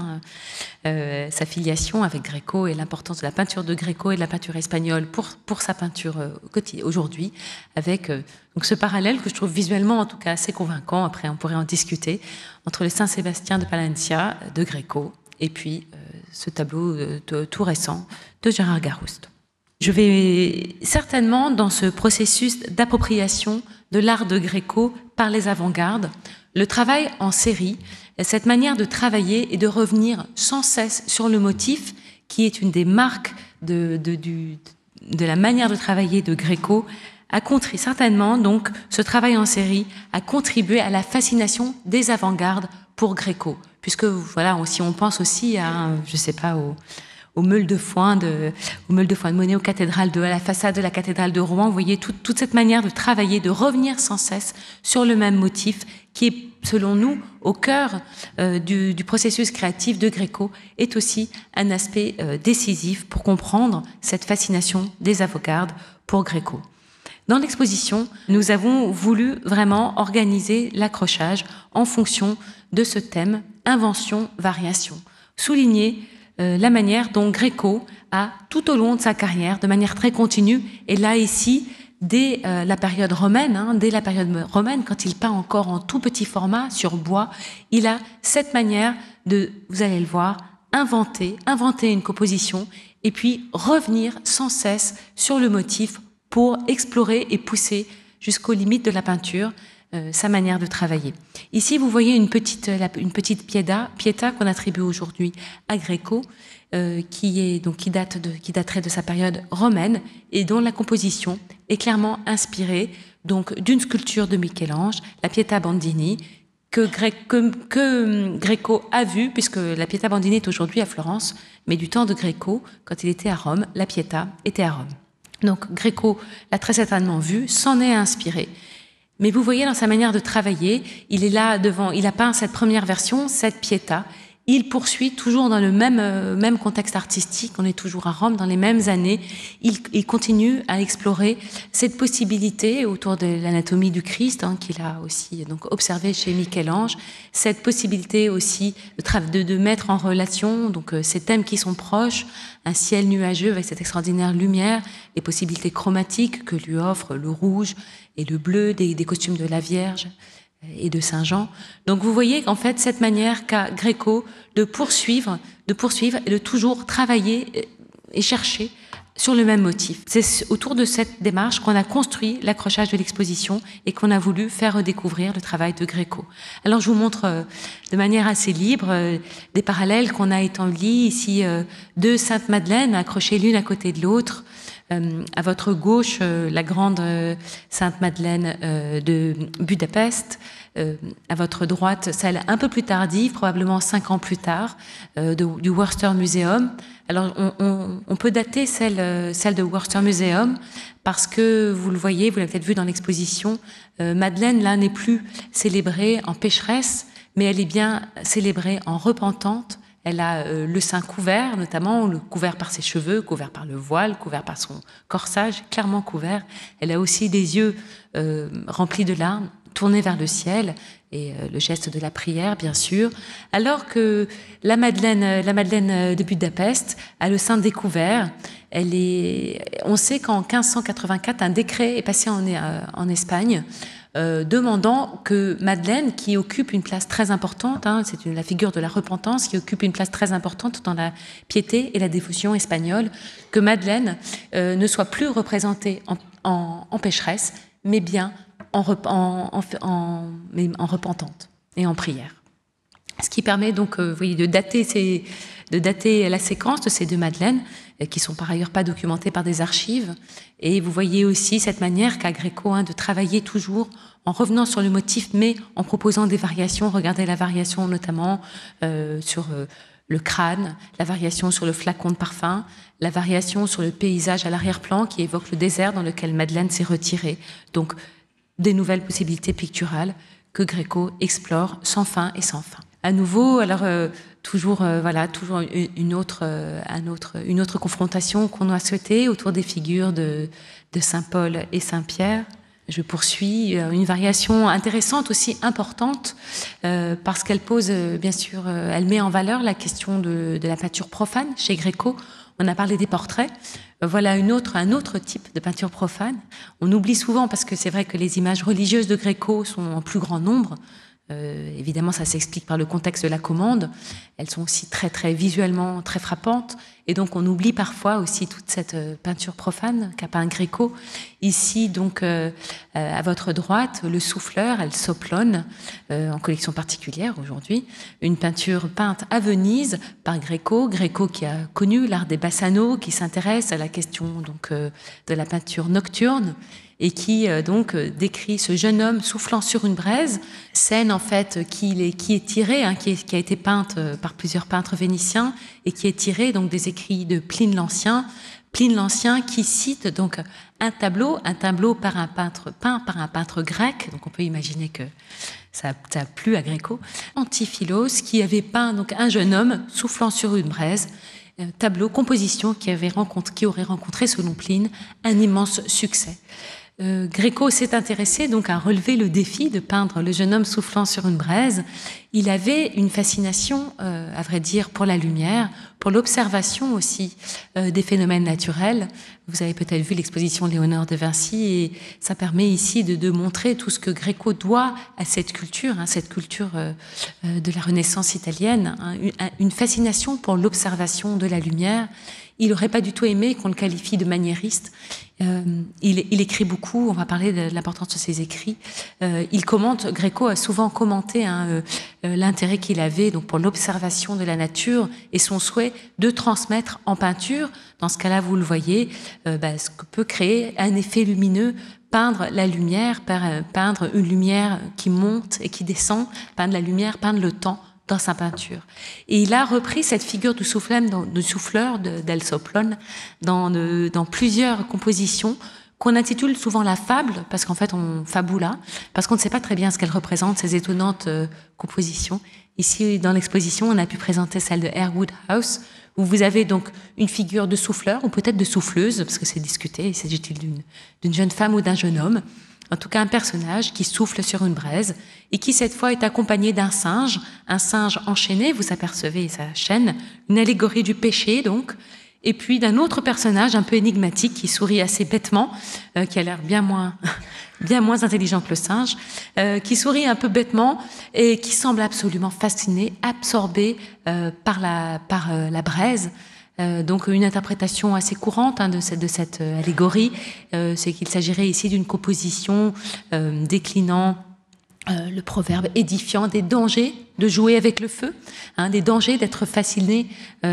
sa filiation avec Greco et l'importance de la peinture de Greco et de la peinture espagnole pour sa peinture aujourd'hui, avec donc ce parallèle que je trouve visuellement en tout cas assez convaincant. Après on pourrait en discuter, entre le Saint-Sébastien de Palencia de Greco et puis ce tableau tout récent de Gérard Garouste. Je vais certainement dans ce processus d'appropriation de l'art de Greco par les avant-gardes, le travail en série, cette manière de travailler et de revenir sans cesse sur le motif, qui est une des marques de la manière de travailler de Greco, a contribué certainement, donc, ce travail en série a contribué à la fascination des avant-gardes pour Greco. Puisque, voilà, si on pense aussi à, je sais pas, au meule de foin de Monet, à la façade de la cathédrale de Rouen, vous voyez toute cette manière de travailler, de revenir sans cesse sur le même motif, qui est, selon nous, au cœur du processus créatif de Greco, est aussi un aspect décisif pour comprendre cette fascination des avant-gardes pour Greco. Dans l'exposition, nous avons voulu vraiment organiser l'accrochage en fonction de ce thème invention-variation, souligner la manière dont Gréco a, tout au long de sa carrière, de manière très continue, et là ici, dès la période romaine, quand il peint encore en tout petit format sur bois, il a cette manière de, vous allez le voir, inventer une composition et puis revenir sans cesse sur le motif pour explorer et pousser jusqu'aux limites de la peinture sa manière de travailler. Ici, vous voyez une petite pietà qu'on attribue aujourd'hui à Gréco, qui daterait de sa période romaine et dont la composition est clairement inspirée donc d'une sculpture de Michel-Ange, la Pietà Bandini, que Gréco a vue, puisque la Pietà Bandini est aujourd'hui à Florence, mais du temps de Gréco, quand il était à Rome, la Pietà était à Rome. Donc Gréco l'a très certainement vue, s'en est inspiré. Mais vous voyez dans sa manière de travailler, il est là devant, il a peint cette première version, cette Pietà. Il poursuit toujours dans le même contexte artistique, on est toujours à Rome dans les mêmes années. Il continue à explorer cette possibilité autour de l'anatomie du Christ, qu'il a aussi donc observé chez Michel-Ange, cette possibilité aussi de mettre en relation donc ces thèmes qui sont proches, un ciel nuageux avec cette extraordinaire lumière, les possibilités chromatiques que lui offrent le rouge et le bleu des costumes de la Vierge et de Saint-Jean. Donc vous voyez qu'en fait, cette manière qu'a Gréco de poursuivre et de toujours travailler et chercher sur le même motif. C'est autour de cette démarche qu'on a construit l'accrochage de l'exposition et qu'on a voulu faire redécouvrir le travail de Gréco. Alors je vous montre de manière assez libre des parallèles qu'on a établis ici, deux Sainte Madeleine accrochées l'une à côté de l'autre. À votre gauche, la grande Sainte Madeleine de Budapest. À votre droite, celle un peu plus tardive, probablement 5 ans plus tard, du Worcester Museum. Alors, on peut dater celle de Worcester Museum parce que, vous le voyez, vous l'avez peut-être vu dans l'exposition, Madeleine, là, n'est plus célébrée en pécheresse, mais elle est bien célébrée en repentante. Elle a le sein couvert, notamment, couvert par ses cheveux, couvert par le voile, couvert par son corsage, clairement couvert. Elle a aussi des yeux remplis de larmes, tournés vers le ciel, et le geste de la prière, bien sûr. Alors que la Madeleine de Budapest a le sein découvert. On sait qu'en 1584, un décret est passé en Espagne, demandant que Madeleine, qui occupe une place très importante, c'est la figure de la repentance, qui occupe une place très importante dans la piété et la dévotion espagnole, que Madeleine ne soit plus représentée en pécheresse, mais bien en repentante et en prière. Ce qui permet donc vous voyez, de dater la séquence de ces deux Madeleines, qui sont par ailleurs pas documentées par des archives. Et vous voyez aussi cette manière qu'a Gréco de travailler toujours en revenant sur le motif, mais en proposant des variations. Regardez la variation notamment sur le crâne, la variation sur le flacon de parfum, la variation sur le paysage à l'arrière-plan qui évoque le désert dans lequel Madeleine s'est retirée. Donc, des nouvelles possibilités picturales que Gréco explore sans fin et sans fin. À nouveau, alors toujours une autre confrontation qu'on a souhaitée autour des figures de Saint Paul et Saint Pierre. Je poursuis une variation intéressante aussi importante parce qu'elle pose bien sûr, elle met en valeur la question de la peinture profane chez Gréco. On a parlé des portraits. Voilà un autre type de peinture profane. On oublie souvent, parce que c'est vrai que les images religieuses de Gréco sont en plus grand nombre. Évidemment, ça s'explique par le contexte de la commande. Elles sont aussi très, très visuellement très frappantes. Et donc, on oublie parfois aussi toute cette peinture profane qu'a peint Gréco. Ici, donc, à votre droite, le souffleur, El Soplone, en collection particulière aujourd'hui. Une peinture peinte à Venise par Gréco. Gréco qui a connu l'art des Bassano, qui s'intéresse à la question donc, de la peinture nocturne et qui donc décrit ce jeune homme soufflant sur une braise, scène en fait qui est tirée, qui a été peinte par plusieurs peintres vénitiens et qui est tirée donc des écrits de Pline l'Ancien qui cite donc un tableau peint par un peintre grec, donc on peut imaginer que ça a plu à Gréco, Antiphilos, qui avait peint donc un jeune homme soufflant sur une braise, tableau, composition qui aurait rencontré, selon Pline, un immense succès. Gréco s'est intéressé donc à relever le défi de peindre le jeune homme soufflant sur une braise. Il avait une fascination, à vrai dire, pour la lumière, pour l'observation aussi des phénomènes naturels. Vous avez peut-être vu l'exposition Léonore de Vinci et ça permet ici de montrer tout ce que Gréco doit à cette culture de la Renaissance italienne, une fascination pour l'observation de la lumière. Il n'aurait pas du tout aimé qu'on le qualifie de maniériste. Il écrit beaucoup, on va parler de l'importance de ses écrits. Gréco a souvent commenté l'intérêt qu'il avait donc, pour l'observation de la nature et son souhait de transmettre en peinture. Dans ce cas-là, vous le voyez, ce que peut créer un effet lumineux, peindre la lumière, peindre une lumière qui monte et qui descend, peindre la lumière, peindre le temps dans sa peinture. Et il a repris cette figure du souffleur del Soplon dans plusieurs compositions qu'on intitule souvent la fable, parce qu'en fait on fabula, parce qu'on ne sait pas très bien ce qu'elle représente, ces étonnantes compositions. Ici, dans l'exposition, on a pu présenter celle de Hare Woodhouse, où vous avez donc une figure de souffleur, ou peut-être de souffleuse, parce que c'est discuté, s'agit-il d'une jeune femme ou d'un jeune homme, en tout cas un personnage qui souffle sur une braise et qui cette fois est accompagné d'un singe, un singe enchaîné, vous apercevez sa chaîne, une allégorie du péché donc, et puis d'un autre personnage un peu énigmatique qui sourit assez bêtement, qui a l'air bien moins intelligent que le singe, qui sourit un peu bêtement et qui semble absolument fasciné, absorbé par la braise. Donc une interprétation assez courante de cette allégorie, c'est qu'il s'agirait ici d'une composition déclinant le proverbe édifiant des dangers de jouer avec le feu, des dangers d'être fasciné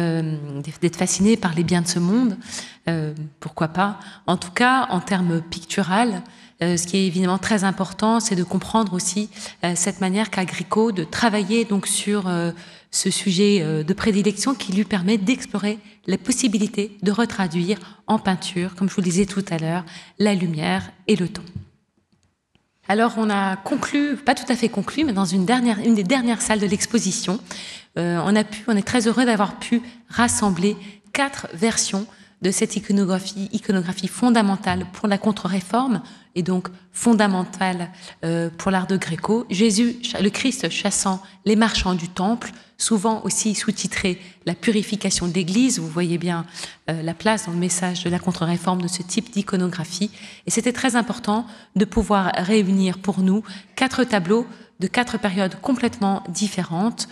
par les biens de ce monde, pourquoi pas. En tout cas, en termes pictural, ce qui est évidemment très important, c'est de comprendre aussi cette manière qu'a Gréco de travailler donc sur ce sujet de prédilection qui lui permet d'explorer la possibilité de retraduire en peinture, comme je vous le disais tout à l'heure, la lumière et le temps. Alors on a conclu, pas tout à fait conclu, mais dans une des dernières salles de l'exposition, on est très heureux d'avoir pu rassembler 4 versions de cette iconographie fondamentale pour la contre-réforme et donc fondamentale pour l'art de Gréco. Jésus, le Christ chassant les marchands du temple, souvent aussi sous-titré « La purification de l'Église ». Vous voyez bien la place dans le message de la contre-réforme de ce type d'iconographie. Et c'était très important de pouvoir réunir pour nous 4 tableaux de 4 périodes complètement différentes.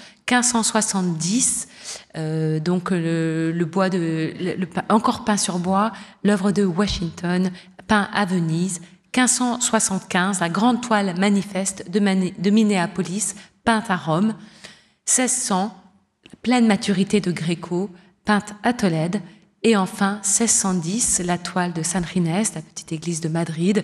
1570, donc le bois encore peint sur bois, l'œuvre de Washington, peint à Venise. 1575, la grande toile manifeste de Minneapolis, peinte à Rome. 1600, pleine maturité de Gréco, peinte à Tolède. Et enfin, 1610, la toile de San Ginés, la petite église de Madrid,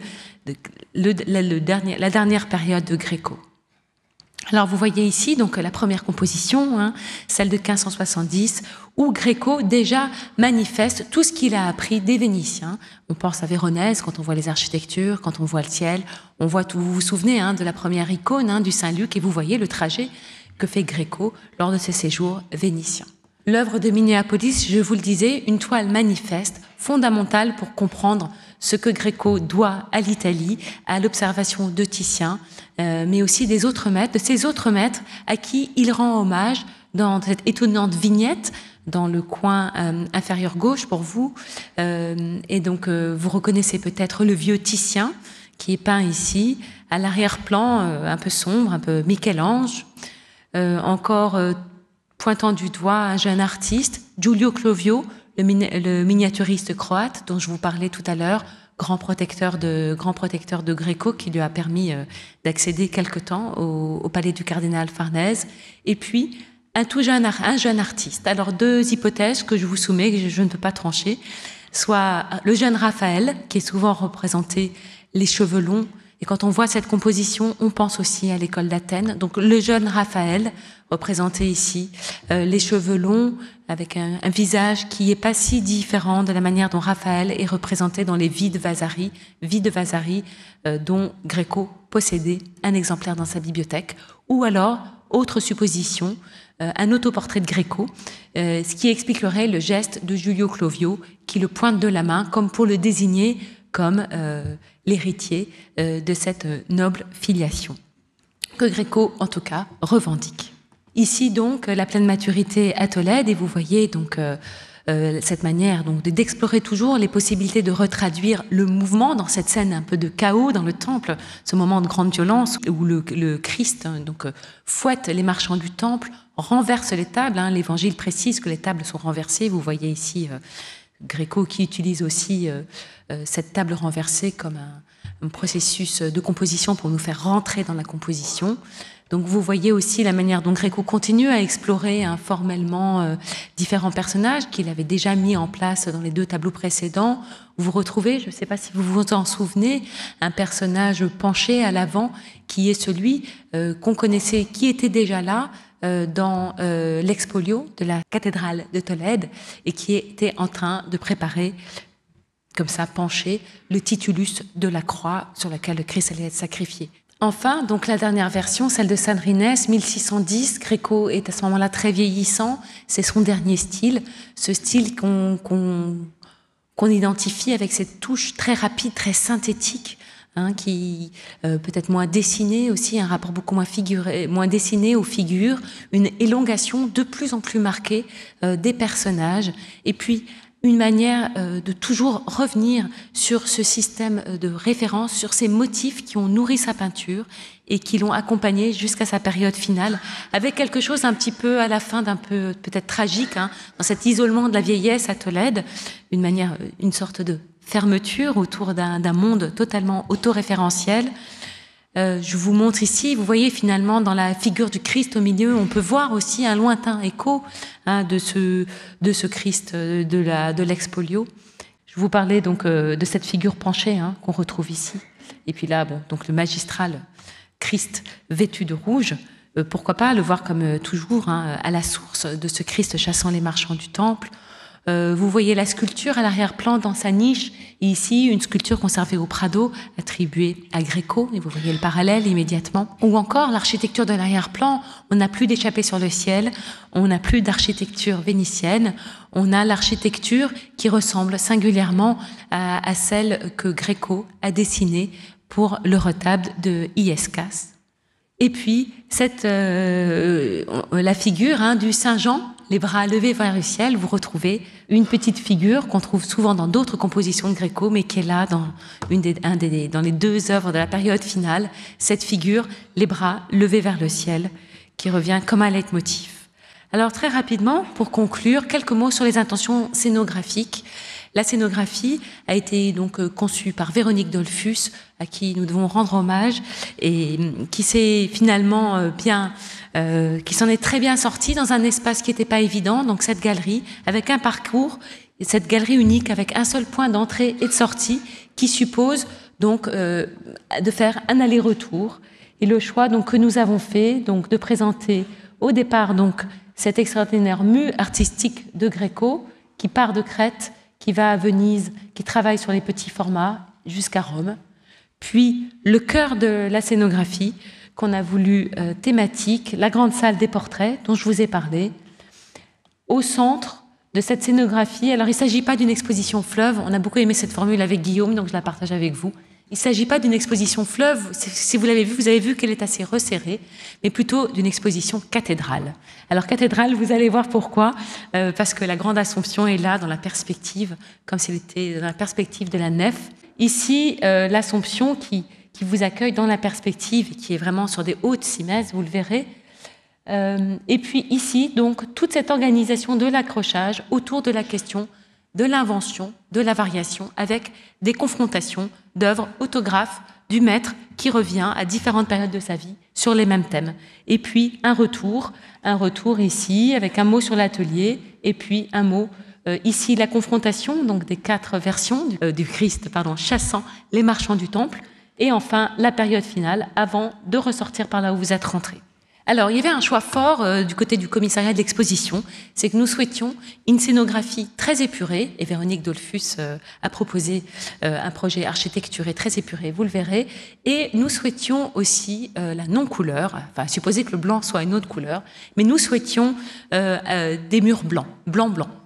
la dernière période de Gréco. Alors vous voyez ici donc la première composition, celle de 1570, où Gréco déjà manifeste tout ce qu'il a appris des Vénitiens. On pense à Véronèse quand on voit les architectures, quand on voit le ciel, on voit tout. Vous vous souvenez de la première icône du Saint-Luc et vous voyez le trajet que fait Gréco lors de ses séjours vénitiens. L'œuvre de Minneapolis, je vous le disais, une toile manifeste, fondamentale pour comprendre ce que Gréco doit à l'Italie, à l'observation de Titien, mais aussi de ces autres maîtres à qui il rend hommage dans cette étonnante vignette dans le coin inférieur gauche pour vous. Et donc, vous reconnaissez peut-être le vieux Titien qui est peint ici, à l'arrière-plan un peu sombre, un peu Michel-Ange. Encore pointant du doigt un jeune artiste, Giulio Clovio, le miniaturiste croate dont je vous parlais tout à l'heure, grand protecteur de Gréco qui lui a permis d'accéder quelque temps au palais du cardinal Farnèse. Et puis un jeune artiste. Alors 2 hypothèses que je vous soumets, que je ne peux pas trancher, soit le jeune Raphaël, qui est souvent représenté les cheveux longs. Et quand on voit cette composition, on pense aussi à l'école d'Athènes. Donc le jeune Raphaël, représenté ici, les cheveux longs, avec un visage qui n'est pas si différent de la manière dont Raphaël est représenté dans les Vies de Vasari, dont Gréco possédait un exemplaire dans sa bibliothèque. Ou alors, autre supposition, un autoportrait de Gréco, ce qui expliquerait le geste de Giulio Clovio, qui le pointe de la main, comme pour le désigner comme l'héritier de cette noble filiation, que Gréco, en tout cas, revendique. Ici, donc, la pleine maturité à Tolède, et vous voyez donc cette manière donc d'explorer toujours les possibilités de retraduire le mouvement dans cette scène un peu de chaos dans le temple, ce moment de grande violence où le Christ donc fouette les marchands du temple, renverse les tables. L'Évangile précise que les tables sont renversées. Vous voyez ici Gréco qui utilise aussi cette table renversée comme un processus de composition pour nous faire rentrer dans la composition. Donc vous voyez aussi la manière dont Gréco continue à explorer formellement différents personnages qu'il avait déjà mis en place dans les 2 tableaux précédents. Vous retrouvez, je ne sais pas si vous vous en souvenez, un personnage penché à l'avant qui est celui qu'on connaissait, qui était déjà là dans l'expolio de la cathédrale de Tolède et qui était en train de préparer, comme ça penché, le titulus de la croix sur laquelle le Christ allait être sacrifié. Enfin, donc la dernière version, celle de San Rinès, 1610, Gréco est à ce moment-là très vieillissant, c'est son dernier style, ce style qu'on identifie avec cette touche très rapide, très synthétique, qui peut-être moins dessinée aussi, un rapport beaucoup moins dessiné aux figures, une élongation de plus en plus marquée des personnages, et puis une manière de toujours revenir sur ce système de référence, sur ces motifs qui ont nourri sa peinture et qui l'ont accompagné jusqu'à sa période finale, avec quelque chose un petit peu à la fin d'un peu peut-être tragique, dans cet isolement de la vieillesse à Tolède, une sorte de fermeture autour d'un monde totalement autoréférentiel. Je vous montre ici, vous voyez finalement dans la figure du Christ au milieu, on peut voir aussi un lointain écho de ce Christ de l'expolio. Je vous parlais donc de cette figure penchée qu'on retrouve ici. Et puis là, donc le magistral Christ vêtu de rouge, pourquoi pas le voir comme toujours à la source de ce Christ chassant les marchands du temple. Vous voyez la sculpture à l'arrière-plan dans sa niche, et ici une sculpture conservée au Prado, attribuée à Gréco, et vous voyez le parallèle immédiatement. Ou encore l'architecture de l'arrière-plan, on n'a plus d'échappée sur le ciel, on n'a plus d'architecture vénitienne, on a l'architecture qui ressemble singulièrement à celle que Gréco a dessinée pour le retable de Illescas. Et puis la figure du Saint Jean, les bras levés vers le ciel, vous retrouvez une petite figure qu'on trouve souvent dans d'autres compositions de Gréco, mais qui est là dans les 2 œuvres de la période finale, cette figure, les bras levés vers le ciel, qui revient comme un leitmotiv. Alors très rapidement, pour conclure, quelques mots sur les intentions scénographiques. La scénographie a été donc conçue par Véronique Dollfus, à qui nous devons rendre hommage, et qui s'est finalement qui s'en est très bien sortie dans un espace qui n'était pas évident, donc cette galerie, avec un parcours, et cette galerie unique avec un seul point d'entrée et de sortie, qui suppose donc de faire un aller-retour. Et le choix donc que nous avons fait, donc de présenter au départ donc cette extraordinaire mue artistique de Gréco, qui part de Crète, qui va à Venise, qui travaille sur les petits formats jusqu'à Rome, puis le cœur de la scénographie qu'on a voulu thématique, la grande salle des portraits dont je vous ai parlé, au centre de cette scénographie. Alors il ne s'agit pas d'une exposition fleuve, on a beaucoup aimé cette formule avec Guillaume, donc je la partage avec vous. Il ne s'agit pas d'une exposition fleuve, si vous l'avez vu, vous avez vu qu'elle est assez resserrée, mais plutôt d'une exposition cathédrale. Alors cathédrale, vous allez voir pourquoi, parce que la Grande Assomption est là dans la perspective, comme si elle était dans la perspective de la nef. Ici, l'Assomption qui vous accueille dans la perspective, et qui est vraiment sur des hautes cimaises, vous le verrez. Et puis ici, donc, toute cette organisation de l'accrochage autour de la question de l'invention, de la variation, avec des confrontations d'œuvres autographes du maître qui revient à différentes périodes de sa vie sur les mêmes thèmes. Et puis un retour ici avec un mot sur l'atelier, et puis un mot ici la confrontation donc des 4 versions du Christ chassant les marchands du temple, et enfin la période finale avant de ressortir par là où vous êtes rentrés. Alors, il y avait un choix fort du côté du commissariat de l'exposition, c'est que nous souhaitions une scénographie très épurée, et Véronique Dollfus a proposé un projet architecturé très épuré, vous le verrez, et nous souhaitions aussi la non-couleur, enfin, supposer que le blanc soit une autre couleur, mais nous souhaitions des murs blancs, blanc-blanc,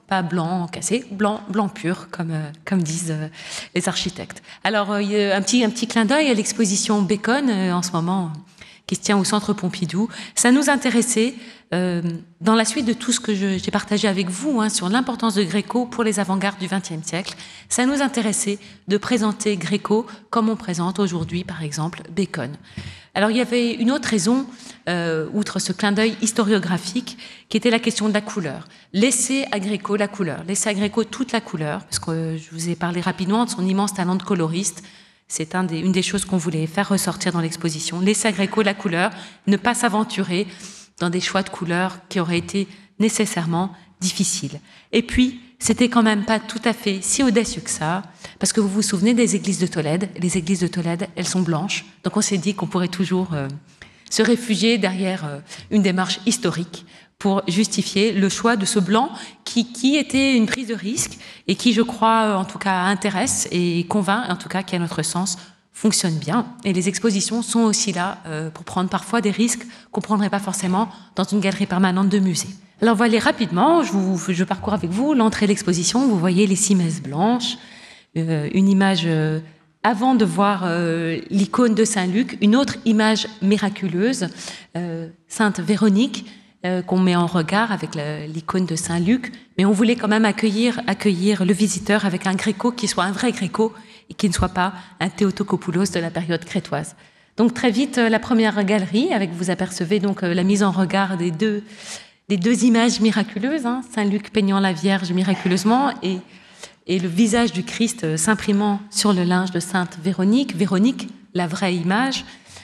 pas blanc cassé, blanc pur, comme disent les architectes. Alors, il y a un petit clin d'œil à l'exposition Bacon, en ce moment, qui se tient au Centre Pompidou. Ça nous intéressait, dans la suite de tout ce que j'ai partagé avec vous, sur l'importance de Gréco pour les avant-gardes du XXe siècle, ça nous intéressait de présenter Gréco comme on présente aujourd'hui, par exemple, Bacon. Alors, il y avait une autre raison, outre ce clin d'œil historiographique, qui était la question de la couleur. Laisser à Gréco la couleur, laisser à Gréco toute la couleur, parce que je vous ai parlé rapidement de son immense talent de coloriste. C'est une des choses qu'on voulait faire ressortir dans l'exposition. Laisser à Gréco la couleur, ne pas s'aventurer dans des choix de couleurs qui auraient été nécessairement difficiles. Et puis, c'était quand même pas tout à fait si audacieux que ça, parce que vous vous souvenez des églises de Tolède. Les églises de Tolède, elles sont blanches, donc on s'est dit qu'on pourrait toujours se réfugier derrière une démarche historique pour justifier le choix de ce blanc qui était une prise de risque et qui, je crois, en tout cas, intéresse et convainc, en tout cas, qui, à notre sens, fonctionne bien. Et les expositions sont aussi là pour prendre parfois des risques qu'on ne prendrait pas forcément dans une galerie permanente de musée. Alors, voilà rapidement, je parcours avec vous l'entrée de l'exposition. Vous voyez les 6 messes blanches, une image avant de voir l'icône de Saint-Luc, une autre image miraculeuse, Sainte Véronique, qu'on met en regard avec l'icône de Saint-Luc, mais on voulait quand même accueillir le visiteur avec un Gréco qui soit un vrai Gréco et qui ne soit pas un Théotokopoulos de la période crétoise. Donc très vite, la première galerie, vous apercevez donc la mise en regard des deux images miraculeuses, Saint-Luc peignant la Vierge miraculeusement et le visage du Christ s'imprimant sur le linge de Sainte Véronique, la vraie image.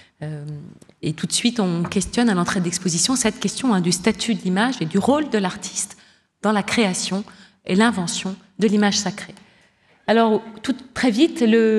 Et tout de suite, on questionne à l'entrée d'exposition cette question du statut de l'image et du rôle de l'artiste dans la création et l'invention de l'image sacrée. Alors, très vite,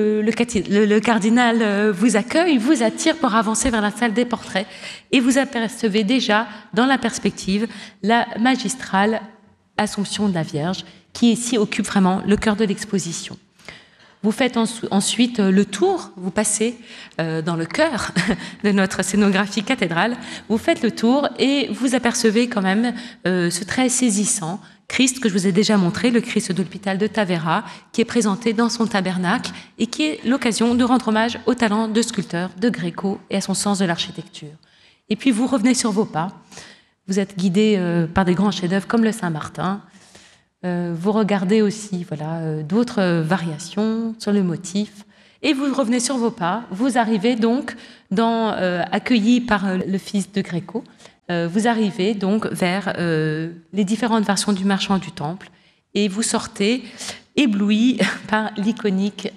le cardinal vous accueille, vous attire pour avancer vers la salle des portraits et vous apercevez déjà, dans la perspective, la magistrale Assomption de la Vierge, qui ici occupe vraiment le cœur de l'exposition. Vous faites ensuite le tour, vous passez dans le cœur de notre scénographie cathédrale, vous faites le tour et vous apercevez quand même ce très saisissant Christ que je vous ai déjà montré, le Christ de l'hôpital de Tavera, qui est présenté dans son tabernacle et qui est l'occasion de rendre hommage au talent de sculpteur de Gréco et à son sens de l'architecture. Et puis vous revenez sur vos pas, vous êtes guidé par des grands chefs-d'œuvre comme le Saint-Martin. Vous regardez aussi d'autres variations sur le motif et vous revenez sur vos pas. Vous arrivez donc, accueilli par le fils de Gréco, vous arrivez donc vers les différentes versions du Marchand du Temple et vous sortez ébloui par l'iconique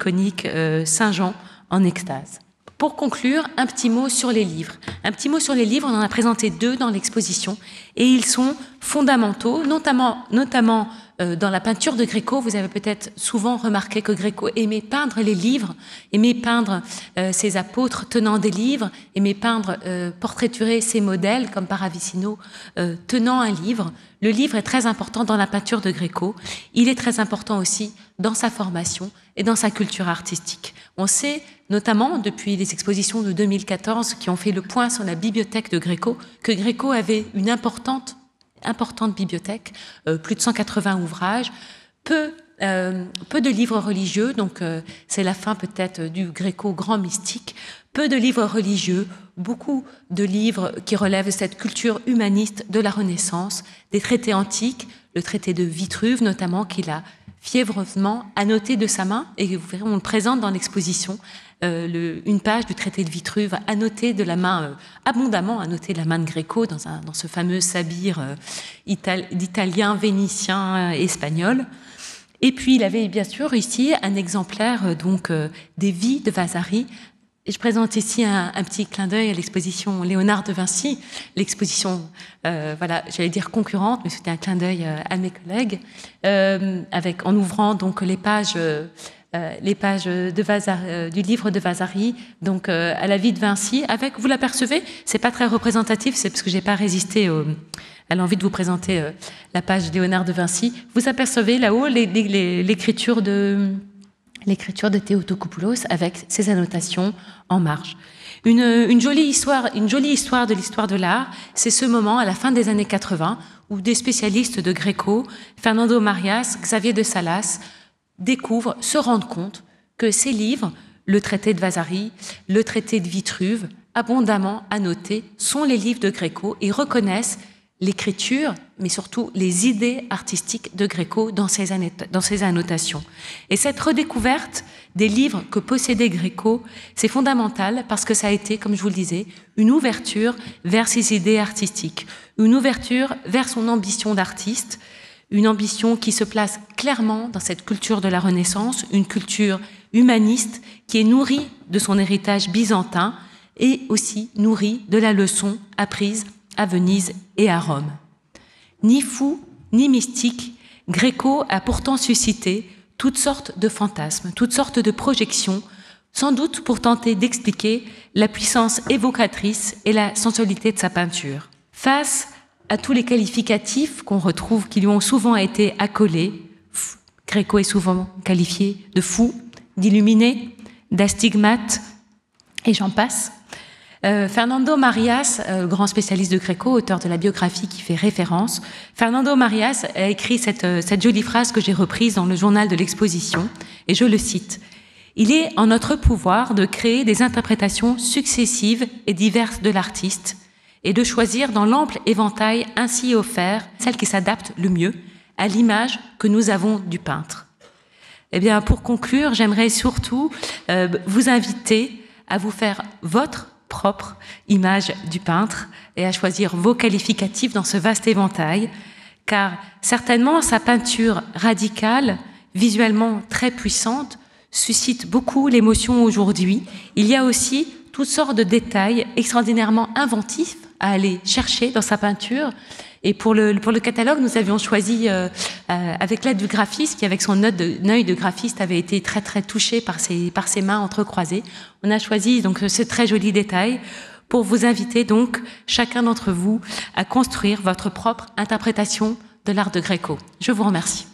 Saint Jean en extase. Pour conclure, un petit mot sur les livres. Un petit mot sur les livres, on en a présenté 2 dans l'exposition et ils sont fondamentaux, notamment dans la peinture de Gréco. Vous avez peut-être souvent remarqué que Gréco aimait peindre les livres, aimait peindre ses apôtres tenant des livres, aimait peindre, portraiturer ses modèles comme Paravicino tenant un livre. Le livre est très important dans la peinture de Gréco. Il est très important aussi dans sa formation et dans sa culture artistique. On sait, notamment depuis les expositions de 2014 qui ont fait le point sur la bibliothèque de Gréco, que Gréco avait une importante bibliothèque, plus de 180 ouvrages, peu de livres religieux, donc c'est la fin peut-être du Gréco grand mystique, peu de livres religieux, beaucoup de livres qui relèvent de cette culture humaniste de la Renaissance, des traités antiques, le traité de Vitruve notamment, qu'il a fiévreusement annoté de sa main, et vous verrez, on le présente dans l'exposition, une page du traité de Vitruve annotée de la main, abondamment annotée de la main de Gréco dans ce fameux sabir d'italien, vénitien, espagnol. Et puis il avait bien sûr ici un exemplaire des vies de Vasari. Et je présente ici un petit clin d'œil à l'exposition Léonard de Vinci, l'exposition, j'allais dire concurrente, mais c'était un clin d'œil à mes collègues, en ouvrant donc les pages du livre de Vasari, donc à la vie de Vinci, vous l'apercevez, c'est pas très représentatif, c'est parce que j'ai pas résisté à l'envie de vous présenter la page Léonard de Vinci. Vous apercevez là-haut l'écriture de l'écriture de Theotokopoulos avec ses annotations en marge. Une jolie histoire de l'histoire de l'art, c'est ce moment à la fin des années 80 où des spécialistes de Gréco, Fernando Marias, Xavier de Salas, se rendent compte que ces livres, le traité de Vasari, le traité de Vitruve, abondamment annotés, sont les livres de Gréco et reconnaissent l'écriture, mais surtout les idées artistiques de Gréco dans ses annotations. Et cette redécouverte des livres que possédait Gréco, c'est fondamental parce que ça a été, comme je vous le disais, une ouverture vers ses idées artistiques, une ouverture vers son ambition d'artiste, une ambition qui se place clairement dans cette culture de la Renaissance, une culture humaniste qui est nourrie de son héritage byzantin et aussi nourrie de la leçon apprise à Venise et à Rome. Ni fou, ni mystique, Gréco a pourtant suscité toutes sortes de fantasmes, toutes sortes de projections, sans doute pour tenter d'expliquer la puissance évocatrice et la sensualité de sa peinture. Face à tous les qualificatifs qu'on retrouve, qui lui ont souvent été accolés, Gréco est souvent qualifié de fou, d'illuminé, d'astigmate, et j'en passe. Fernando Marias, grand spécialiste de Gréco, auteur de la biographie qui fait référence, Fernando Marias a écrit cette jolie phrase que j'ai reprise dans le journal de l'exposition, et je le cite. « Il est en notre pouvoir de créer des interprétations successives et diverses de l'artiste et de choisir dans l'ample éventail ainsi offert celle qui s'adapte le mieux à l'image que nous avons du peintre. » Eh bien, pour conclure, j'aimerais surtout vous inviter à vous faire votre propre image du peintre et à choisir vos qualificatifs dans ce vaste éventail, car certainement sa peinture radicale, visuellement très puissante, suscite beaucoup l'émotion aujourd'hui. Il y a aussi toutes sortes de détails extraordinairement inventifs à aller chercher dans sa peinture. Et pour le catalogue, nous avions choisi, avec l'aide du graphiste, qui avec son œil de graphiste avait été très très touché par ses mains entrecroisées, on a choisi donc ce très joli détail pour vous inviter donc chacun d'entre vous à construire votre propre interprétation de l'art de Gréco. Je vous remercie.